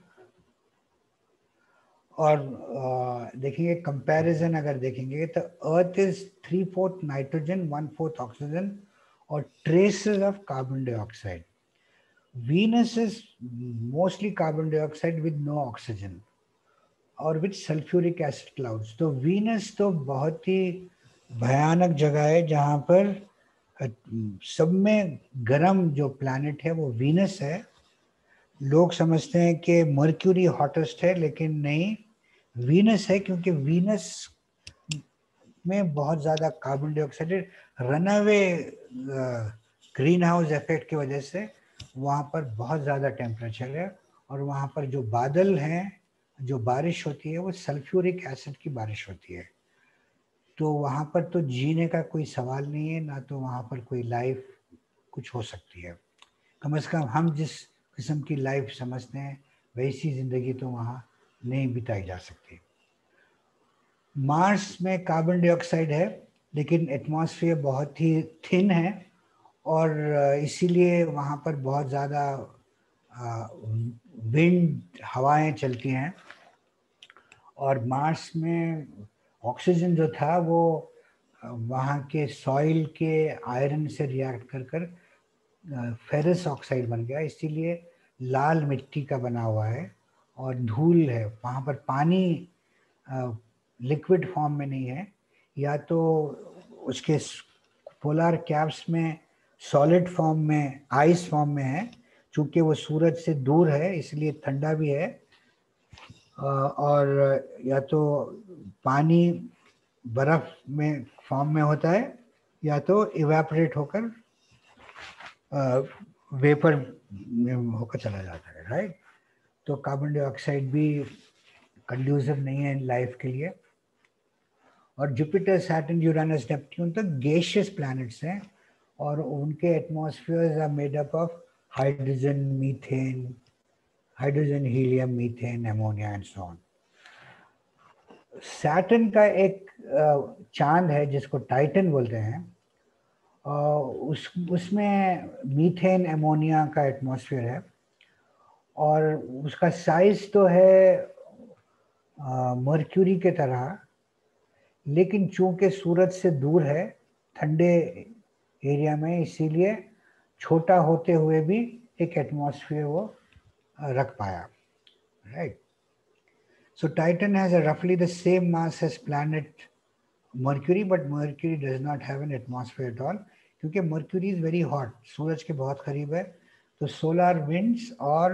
A: और देखेंगे कंपैरिजन। अगर देखेंगे तो अर्थ इज 3/4 नाइट्रोजन, 1/4 ऑक्सीजन और traces of carbon dioxide. Venus is mostly carbon dioxide with no oxygen और विद सल्फ्यूरिक एसिड क्लाउड्स। तो वीनस तो बहुत ही भयानक जगह है जहाँ पर सब में गर्म जो प्लैनेट है वो वीनस है। लोग समझते हैं कि मर्क्यूरी हॉटेस्ट है, लेकिन नहीं, वीनस है, क्योंकि वीनस में बहुत ज़्यादा carbon dioxide runaway greenhouse effect की वजह से वहाँ पर बहुत ज़्यादा टेम्परेचर है, और वहाँ पर जो बादल हैं, जो बारिश होती है वो सल्फ्यूरिक एसिड की बारिश होती है। तो वहाँ पर तो जीने का कोई सवाल नहीं है, ना तो वहाँ पर कोई लाइफ कुछ हो सकती है। कम से कम हम जिस किस्म की लाइफ समझते हैं वैसी ज़िंदगी तो वहाँ नहीं बिताई जा सकती। मार्स में कार्बन डाइऑक्साइड है, लेकिन एटमॉस्फेयर बहुत ही थिन है, और इसीलिए वहाँ पर बहुत ज़्यादा विंड हवाएं चलती हैं। और मार्स में ऑक्सीजन जो था वो वहाँ के सॉइल के आयरन से रिएक्ट कर कर फेरस ऑक्साइड बन गया, इसीलिए लाल मिट्टी का बना हुआ है और धूल है। वहाँ पर पानी लिक्विड फॉर्म में नहीं है, या तो उसके पोलर कैप्स में सॉलिड फॉर्म में, आइस फॉर्म में है। चूंकि वो सूरज से दूर है इसलिए ठंडा भी है, और या तो पानी बर्फ में फॉर्म में होता है, या तो इवेपोरेट होकर वेपर में होकर चला जाता है। राइट, तो कार्बन डाइऑक्साइड भी कंड्यूसिव नहीं है लाइफ के लिए। और जुपिटर, सैटर्न, यूरेनस, नेपट्यून तो गैसियस प्लैनेट्स हैं, और उनके atmospheres are made up of hydrogen, methane, hydrogen, helium, methane, ammonia and so on. Saturn का एक चांद है जिसको टाइटन बोलते हैं, उसमें मीथेन, अमोनिया का एटमॉस्फेयर है, और उसका साइज तो है मर्क्यूरी के तरह, लेकिन चूंकि सूरज से दूर है, ठंडे एरिया में, इसीलिए छोटा होते हुए भी एक एटमॉस्फेयर वो रख पाया। Right, so Titan has a roughly the same mass as planet Mercury, but Mercury does not have an atmosphere at all, क्योंकि Mercury is very hot, सूरज के बहुत करीब है, तो सोलर विंड्स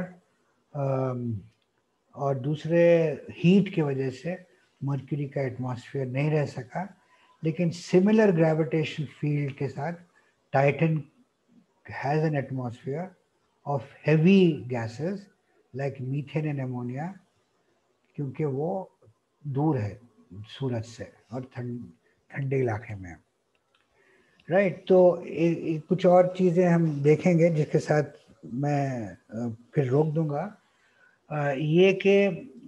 A: और दूसरे हीट की वजह से मर्क्यूरी का एटमॉस्फेयर नहीं रह सका। लेकिन सिमिलर ग्रेविटेशन फील्ड के साथ Titan has an atmosphere of heavy gases like methane and ammonia, क्योंकि वो दूर है सूरज से और ठंडे इलाके में। राइट, तो कुछ और चीज़ें हम देखेंगे जिसके साथ मैं फिर रोक दूंगा। ये कि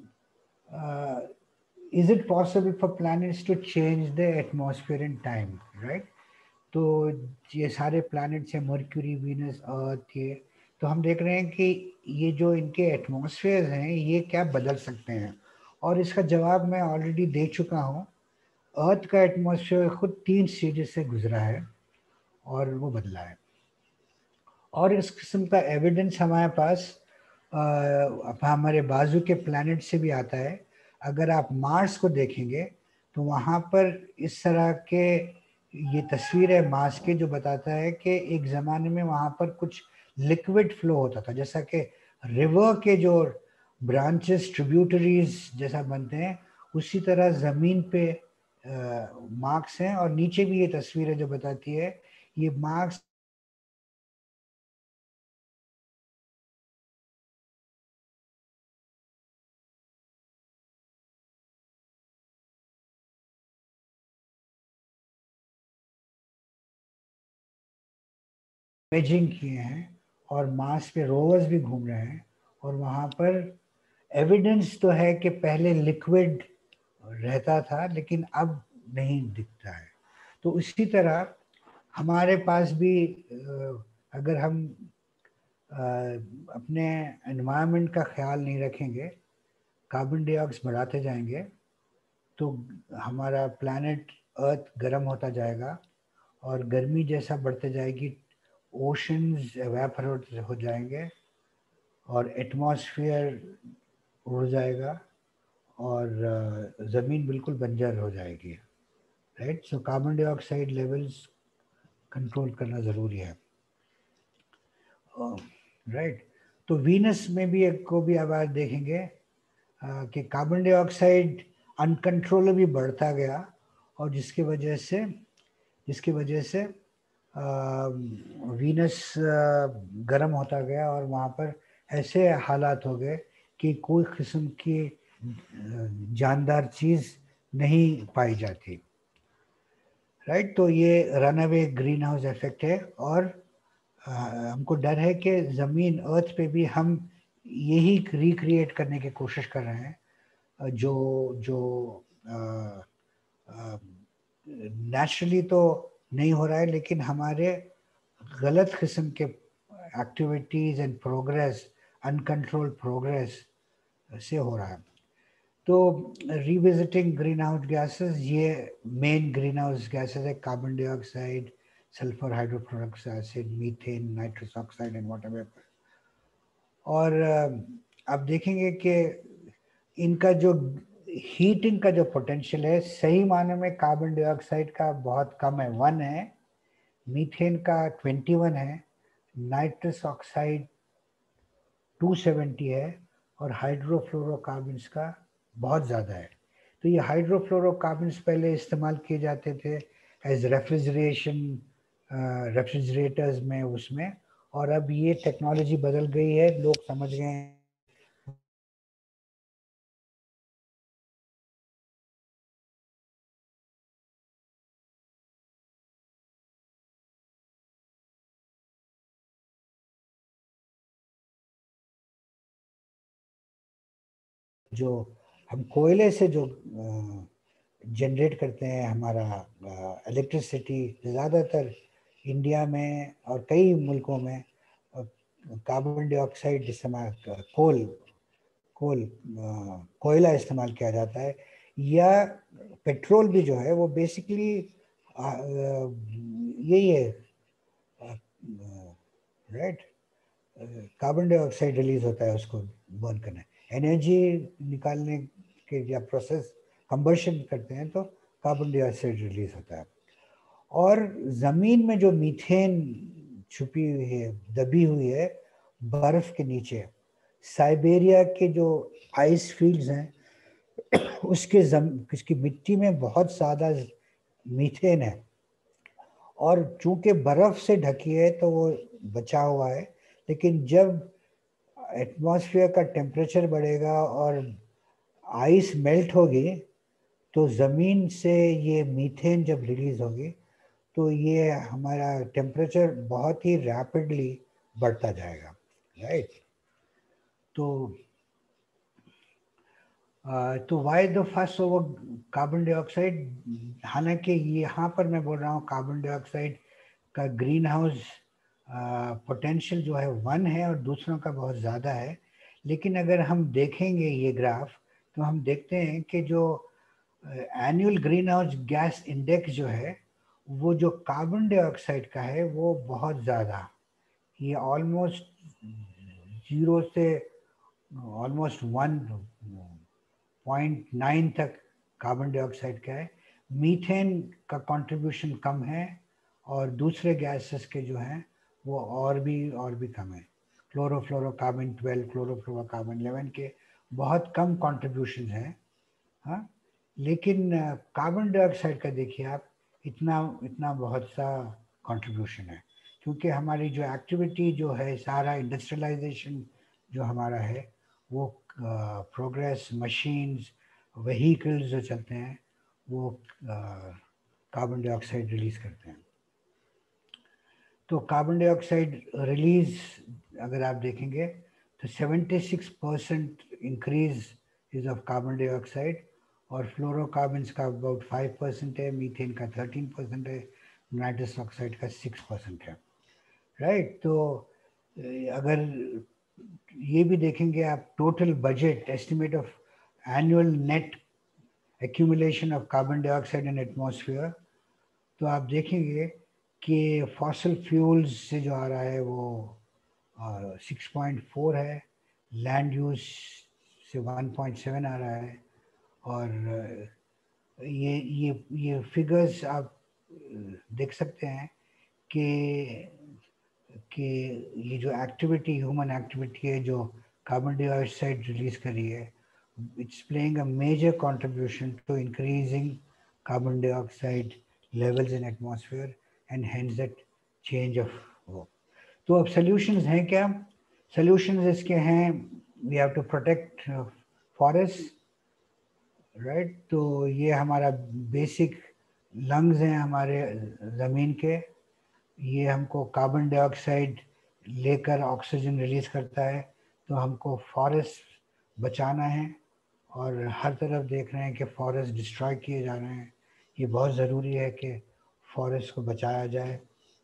A: is it possible for planets to change the atmosphere in time, right? तो ये सारे प्लैनेट्स हैं, मर्क्यूरी, वीनस, अर्थ, ये तो हम देख रहे हैं कि ये जो इनके एटमॉस्फेयर हैं ये क्या बदल सकते हैं, और इसका जवाब मैं ऑलरेडी दे चुका हूँ। अर्थ का एटमॉस्फेयर खुद 3 स्टेजेस से गुजरा है और वो बदला है, और इस किस्म का एविडेंस हमारे पास हमारे बाजू के प्लैनेट से भी आता है। अगर आप मार्स को देखेंगे तो वहाँ पर इस तरह के ये तस्वीर है मार्स के जो बताता है कि एक ज़माने में वहाँ पर कुछ लिक्विड फ्लो होता था, जैसा कि रिवर के जो ब्रांचेस ट्रिब्यूटरीज जैसा बनते हैं, उसी तरह ज़मीन पे मार्क्स हैं। और नीचे भी ये तस्वीर है जो बताती है ये मार्क्स इमेजिंग किए हैं और मार्स पे रोवर्स भी घूम रहे हैं। और वहाँ पर एविडेंस तो है कि पहले लिक्विड रहता था लेकिन अब नहीं दिखता है। तो इसी तरह हमारे पास भी अगर हम अपने एनवायरनमेंट का ख्याल नहीं रखेंगे, कार्बन डाइऑक्साइड बढ़ाते जाएंगे, तो हमारा प्लैनेट अर्थ गर्म होता जाएगा और गर्मी जैसा बढ़ते जाएगी, ओशंस एवेपोरेट हो जाएंगे और एटमॉस्फेयर उड़ जाएगा और ज़मीन बिल्कुल बंजर हो जाएगी। Right, so carbon dioxide levels control करना ज़रूरी है। राइट, तो वीनस में भी एक को भी अब आज देखेंगे कि कार्बन डाइऑक्साइड अनकंट्रोलेबली बढ़ता गया और जिसकी वजह से वीनस गर्म होता गया और वहाँ पर ऐसे हालात हो गए कि कोई किस्म की जानदार चीज़ नहीं पाई जाती। राइट, तो ये runaway greenhouse effect है। और हमको डर है कि ज़मीन अर्थ पे भी हम यही रिक्रिएट करने की कोशिश कर रहे हैं जो जो नेचुरली तो नहीं हो रहा है, लेकिन हमारे गलत किस्म के activities and progress, uncontrolled progress से हो रहा है। तो रिविजिटिंग ग्रीन हाउस गैसेस, ये मेन ग्रीन हाउस गैसेस है carbon dioxide, sulphur hydrochloric acid, methane, nitrous oxide and water vapour. और आप देखेंगे कि इनका जो हीटिंग का जो पोटेंशियल है सही माने में कार्बन डाइऑक्साइड का बहुत कम है, 1 है, मीथेन का 21 है, नाइट्रस ऑक्साइड 270 है और हाइड्रोफ्लोरोकार्बन्स का बहुत ज़्यादा है। तो ये हाइड्रोफ्लोरोकार्बन्स पहले इस्तेमाल किए जाते थे एज रेफ्रिजरेटर्स में उसमें, और अब ये टेक्नोलॉजी बदल गई है, लोग समझ गए हैं जो हम कोयले से जो जनरेट करते हैं हमारा इलेक्ट्रिसिटी, ज़्यादातर इंडिया में और कई मुल्कों में कार्बन डाइऑक्साइड इस्तेमाल, कोल कोयला इस्तेमाल किया जाता है। या पेट्रोल भी जो है वो बेसिकली यही है, राइट, कार्बन डाइऑक्साइड रिलीज होता है उसको बर्न करना, एनर्जी निकालने के या प्रोसेस कंबर्शन करते हैं तो कार्बन डाइऑक्साइड रिलीज होता है। और ज़मीन में जो मीथेन छुपी हुई है, दबी हुई है बर्फ के नीचे, साइबेरिया के जो आइस फील्ड्स हैं उसकी मिट्टी में बहुत ज़्यादा मीथेन है, और चूंकि बर्फ से ढकी है तो वो बचा हुआ है। लेकिन जब एटमॉस्फेयर का टेम्परेचर बढ़ेगा और आइस मेल्ट होगी तो ज़मीन से ये मीथेन जब रिलीज होगी तो ये हमारा टेम्परेचर बहुत ही रैपिडली बढ़ता जाएगा। राइट, तो why the first over carbon dioxide. हालांकि यहाँ पर मैं बोल रहा हूँ कार्बन डाइऑक्साइड का ग्रीन हाउस पोटेंशियल जो है 1 है और दूसरों का बहुत ज़्यादा है। लेकिन अगर हम देखेंगे ये ग्राफ तो हम देखते हैं कि जो annual green house gas index जो है वो जो कार्बन डाइऑक्साइड का है वो बहुत ज़्यादा, ये ऑलमोस्ट 0 से ऑलमोस्ट 1.9 तक कार्बन डाइऑक्साइड का है। मीथेन का कंट्रीब्यूशन कम है और दूसरे गैसेस के जो हैं वो और भी कम है। क्लोरोफ्लोरोकार्बन 12, क्लोरोफ्लोरोकार्बन 11 के बहुत कम कंट्रीब्यूशन है। हाँ, लेकिन कार्बन डाइऑक्साइड का देखिए आप, इतना इतना बहुत सा कंट्रीब्यूशन है, क्योंकि हमारी जो एक्टिविटी जो है, सारा इंडस्ट्रियलाइजेशन जो हमारा है, वो प्रोग्रेस, मशीन्स, व्हीकल्स जो चलते हैं वो कार्बन डाइऑक्साइड रिलीज करते हैं। तो कार्बन डाइऑक्साइड रिलीज अगर आप देखेंगे तो 76% increase is of carbon dioxide, और फ्लोरोकार्बन्स का अबाउट 5% है, मीथेन का 13% है, नाइट्रस ऑक्साइड का 6% है। राइट, तो अगर ये भी देखेंगे आप, total budget estimate of annual net accumulation of carbon dioxide in atmosphere, तो आप देखेंगे कि फॉसल फ्यूल्स से जो आ रहा है वो 6.4 है, लैंड यूज से 1.7 आ रहा है, और ये फिगर्स आप देख सकते हैं कि ये जो एक्टिविटी, ह्यूमन एक्टिविटी है जो कार्बन डाइऑक्साइड रिलीज कर रही है, it's playing a major contribution to increasing carbon dioxide levels in atmosphere and hence that change of वो। तो अब solutions हैं क्या? Solutions इसके हैं, we have to protect forests, right? तो ये हमारा basic lungs हैं हमारे ज़मीन के, ये हमको कार्बन डाइऑक्साइड लेकर ऑक्सीजन रिलीज करता है, तो हमको फॉरेस्ट बचाना है, और हर तरफ देख रहे हैं कि फॉरेस्ट डिस्ट्रॉय किए जा रहे हैं। ये बहुत ज़रूरी है कि फॉरेस्ट को बचाया जाए,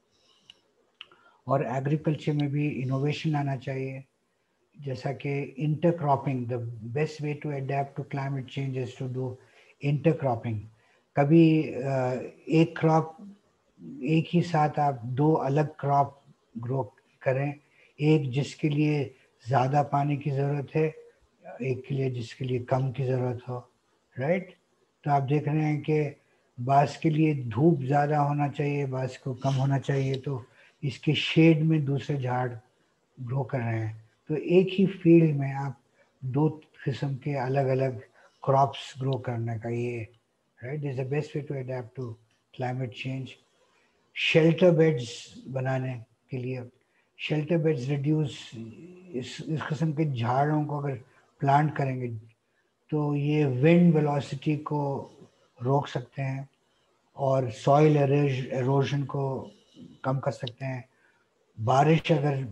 A: और एग्रीकल्चर में भी इनोवेशन लाना चाहिए, जैसा कि intercropping. The best way to adapt to climate change is to do intercropping. कभी एक क्रॉप, एक ही साथ आप दो अलग क्रॉप ग्रो करें, एक जिसके लिए ज़्यादा पानी की ज़रूरत है, एक के लिए जिसके लिए कम की ज़रूरत हो। राइट, तो आप देख रहे हैं कि बांस के लिए धूप ज़्यादा होना चाहिए, बांस को कम होना चाहिए, तो इसके शेड में दूसरे झाड़ ग्रो कर रहे हैं। तो एक ही फील्ड में आप दो किस्म के अलग अलग क्रॉप्स ग्रो करने का ये, right, is the best way to adapt to climate change. Shelter beds बनाने के लिए, शेल्टर बेड्स रिड्यूस, इस किस्म के झाड़ों को अगर प्लांट करेंगे तो ये विंड वेलोसिटी को रोक सकते हैं और सॉइल एरोजन को कम कर सकते हैं। बारिश अगर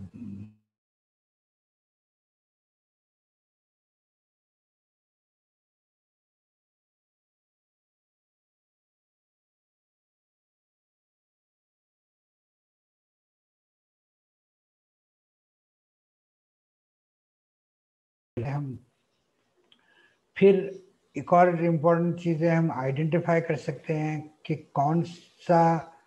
A: हम फिर एक और इम्पोर्टेंट चीज़ है, हम आइडेंटिफाई कर सकते हैं कि कौन सा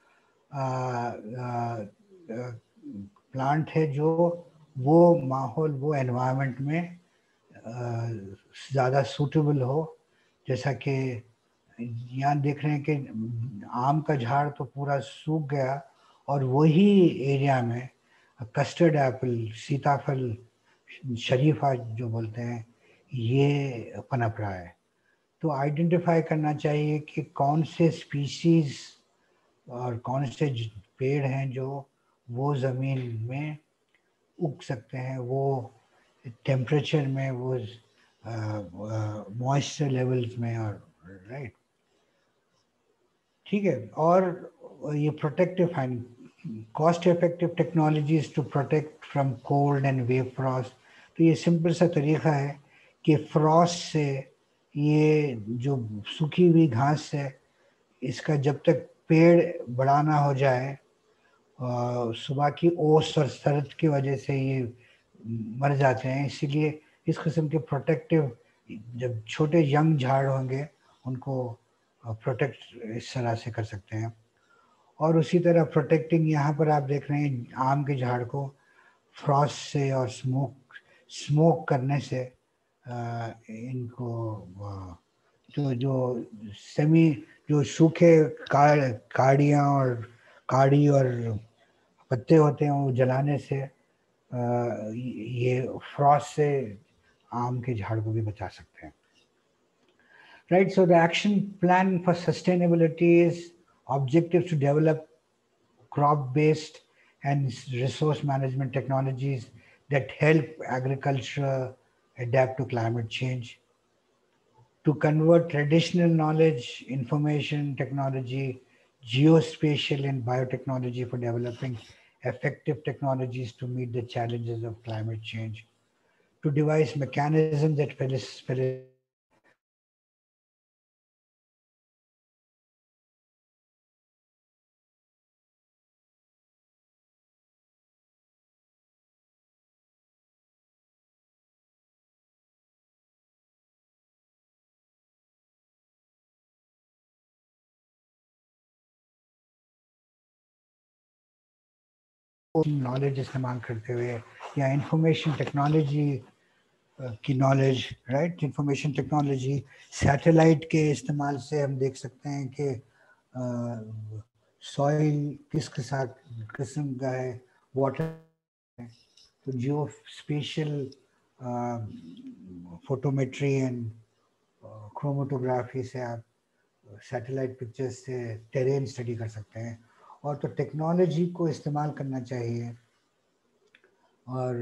A: प्लांट है जो वो माहौल, वो एनवायरनमेंट में ज़्यादा सूटेबल हो। जैसा कि यहाँ देख रहे हैं कि आम का झाड़ तो पूरा सूख गया, और वही एरिया में कस्टर्ड एप्पल, सीताफल, शरीफा जो बोलते हैं, ये पनप रहा है। तो आइडेंटिफाई करना चाहिए कि कौन से स्पीसीज और कौन से पेड़ हैं जो वो ज़मीन में उग सकते हैं, वो टेम्परेचर में, वो मॉइस्चर लेवल्स में, और राइट, ठीक है। और ये protective fine, cost effective technologies to protect from cold and wave frost. तो ये सिंपल सा तरीका है कि फ्रॉस्ट से, ये जो सूखी हुई घास है, इसका जब तक पेड़ बड़ा ना हो जाए, सुबह की ओस और सर्द की वजह से ये मर जाते हैं। इसीलिए इस किस्म के प्रोटेक्टिव, जब छोटे यंग झाड़ होंगे उनको प्रोटेक्ट इस तरह से कर सकते हैं। और उसी तरह प्रोटेक्टिंग, यहाँ पर आप देख रहे हैं आम के झाड़ को फ्रॉस्ट से और स्मोक करने से इनको जो जो सेमी जो सूखे काड़ियाँ और काड़ी और पत्ते होते हैं वो जलाने से ये फ्रॉस्ट से आम के झाड़ को भी बचा सकते हैं. Right, so the action plan for sustainability is objectives to develop crop-based and resource management technologies that help agriculture adapt to climate change, to convert traditional knowledge, information technology, geospatial and biotechnology for developing effective technologies to meet the challenges of climate change, to devise mechanisms that knowledge इस्तेमाल करते हुए या information technology की knowledge, right, information technology, satellite के इस्तेमाल से हम देख सकते हैं कि सॉइल किस किस्म का है, वाटर, तो geospatial photometry and chromatography से आप सैटेलाइट पिक्चर्स से टेरेन स्टडी कर सकते हैं. और तो टेक्नोलॉजी को इस्तेमाल करना चाहिए और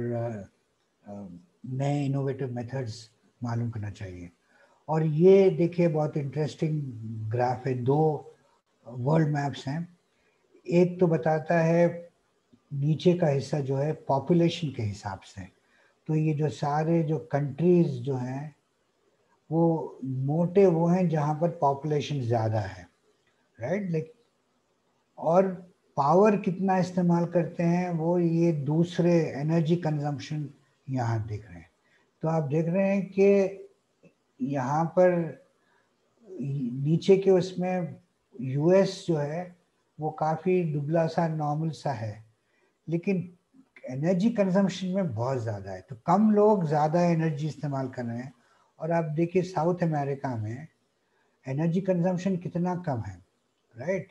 A: नए इनोवेटिव मेथड्स मालूम करना चाहिए. और ये देखिए बहुत इंटरेस्टिंग ग्राफ है, दो वर्ल्ड मैप्स हैं. एक तो बताता है नीचे का हिस्सा जो है पॉपुलेशन के हिसाब से, तो ये जो सारे जो कंट्रीज जो हैं वो मोटे वो हैं जहाँ पर पॉपुलेशन ज़्यादा है, राइट, लाइक, और पावर कितना इस्तेमाल करते हैं वो ये दूसरे एनर्जी कंजम्पशन यहाँ दिख रहे हैं. तो आप देख रहे हैं कि यहाँ पर नीचे के उसमें यूएस जो है वो काफ़ी दुबला सा नॉर्मल सा है, लेकिन एनर्जी कंजम्पशन में बहुत ज़्यादा है. तो कम लोग ज़्यादा एनर्जी इस्तेमाल कर रहे हैं. और आप देखिए साउथ अमेरिका में एनर्जी कंजम्पशन कितना कम है, राइट.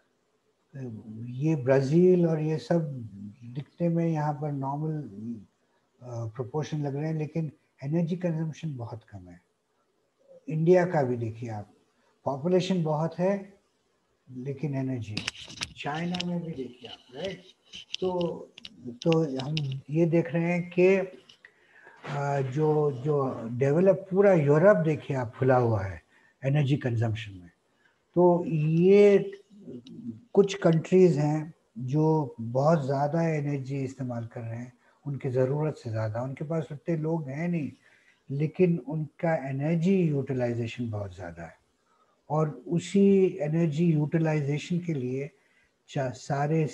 A: ये ब्राज़ील और ये सब दिखने में यहाँ पर नॉर्मल प्रोपोर्शन लग रहे हैं, लेकिन एनर्जी कंजम्पशन बहुत कम है. इंडिया का भी देखिए आप, पॉपुलेशन बहुत है लेकिन एनर्जी, चाइना में भी देखिए आप, राइट. तो हम ये देख रहे हैं कि जो जो डेवलप पूरा यूरोप देखिए आप खुला हुआ है एनर्जी कंजम्पशन में. तो ये कुछ कंट्रीज हैं जो बहुत ज़्यादा एनर्जी इस्तेमाल कर रहे हैं, उनकी ज़रूरत से ज़्यादा. उनके पास उतने लोग हैं नहीं, लेकिन उनका एनर्जी यूटिलाइजेशन बहुत ज़्यादा है. और उसी एनर्जी यूटिलाइजेशन के लिए सारे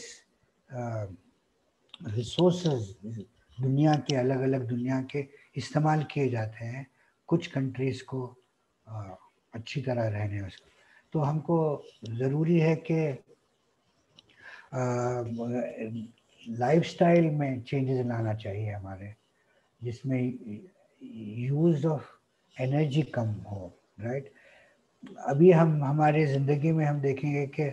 A: रिसोर्सेज दुनिया के अलग अलग दुनिया के इस्तेमाल किए जाते हैं कुछ कंट्रीज़ को अच्छी तरह रहने उसको. तो हमको ज़रूरी है कि लाइफस्टाइल में चेंजेस लाना चाहिए हमारे, जिसमें यूज़ ऑफ एनर्जी कम हो, राइट. अभी हम हमारे ज़िंदगी में हम देखेंगे कि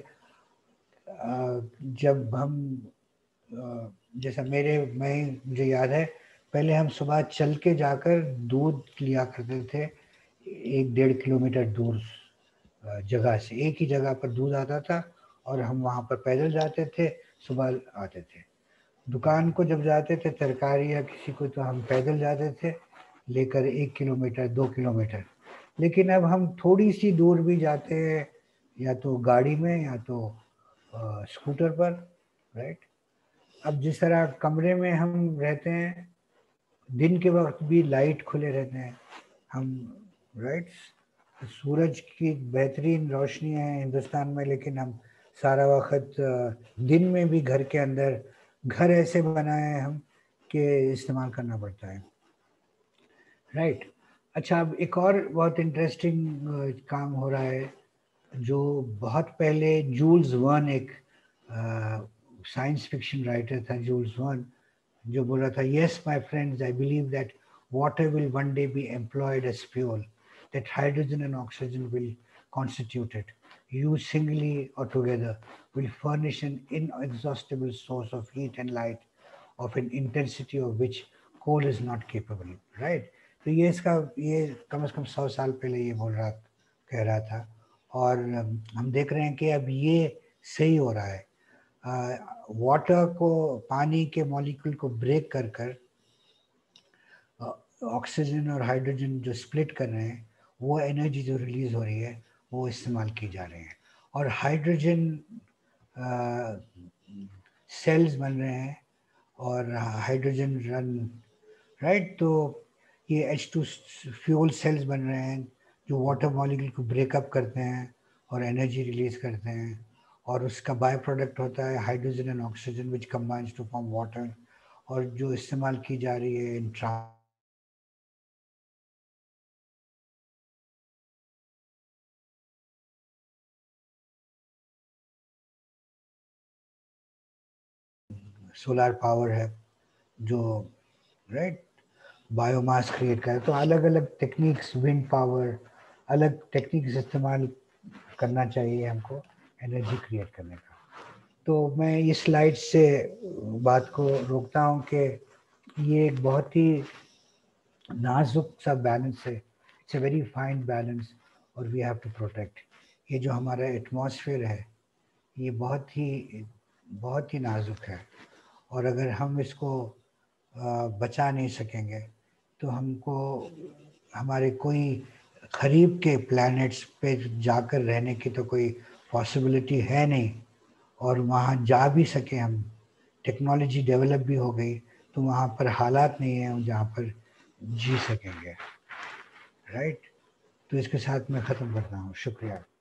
A: जब हम जैसा मुझे याद है, पहले हम सुबह चल के जाकर दूध लिया करते थे 1-1.5 किलोमीटर दूर जगह से. एक ही जगह पर दूध आता था और हम वहाँ पर पैदल जाते थे, सुबह आते थे. दुकान को जब जाते थे तरकारी या किसी को, तो हम पैदल जाते थे लेकर 1 किलोमीटर 2 किलोमीटर. लेकिन अब हम थोड़ी सी दूर भी जाते हैं या तो गाड़ी में या तो स्कूटर पर, राइट. अब जिस तरह कमरे में हम रहते हैं, दिन के वक्त भी लाइट खुले रहते हैं हम, राइट. सूरज की बेहतरीन रोशनी है हिंदुस्तान में, लेकिन हम सारा वक्त दिन में भी घर के अंदर घर ऐसे बनाए हैं हम कि इस्तेमाल करना पड़ता है, राइट. अच्छा, अब एक और बहुत इंटरेस्टिंग काम हो रहा है जो बहुत पहले जूल्स वर्न, एक साइंस फिक्शन राइटर था जूल्स वर्न, जो बोला था, yes my friends, I believe that water will one day be employed as fuel, that hydrogen and oxygen will constitute it. used singly or together, will furnish an inexhaustible source of heat and light of an intensity of which coal is not capable, right? तो ये कम से कम 100 साल पहले ये कह रहा था, और हम देख रहे हैं कि अब ये सही हो रहा है. वाटर को, पानी के मॉलिक्यूल को ब्रेक कर कर ऑक्सीजन और हाइड्रोजन जो स्प्लिट कर रहे हैं, वो एनर्जी जो रिलीज हो रही है वो इस्तेमाल की जा रही है. और हाइड्रोजन सेल्स बन रहे हैं और हाइड्रोजन रन, राइट. तो ये H2 फ्यूल सेल्स बन रहे हैं जो वाटर मॉलिक्यूल को ब्रेकअप करते हैं और एनर्जी रिलीज करते हैं, और उसका बाय प्रोडक्ट होता है hydrogen and oxygen which combines to form water, और जो इस्तेमाल की जा रही है इन सोलर पावर है जो, राइट, बायोमास क्रिएट करे. तो अलग अलग टेक्निक्स, विंड पावर, अलग टेक्निक्स इस्तेमाल करना चाहिए हमको एनर्जी क्रिएट करने का. तो मैं इस स्लाइड से बात को रोकता हूँ कि ये एक बहुत ही नाजुक सा बैलेंस है. It's a very fine balance, और वी हैव टू प्रोटेक्ट. ये जो हमारा एटमॉस्फेयर है ये बहुत ही नाजुक है, और अगर हम इसको बचा नहीं सकेंगे तो हमको हमारे कोई करीब के प्लैनेट्स पे जाकर रहने की तो कोई पॉसिबिलिटी है नहीं, और वहाँ जा भी सके हम, टेक्नोलॉजी डेवलप भी हो गई तो वहाँ पर हालात नहीं है जहाँ पर जी सकेंगे, राइट. तो इसके साथ मैं ख़त्म करता हूँ. शुक्रिया.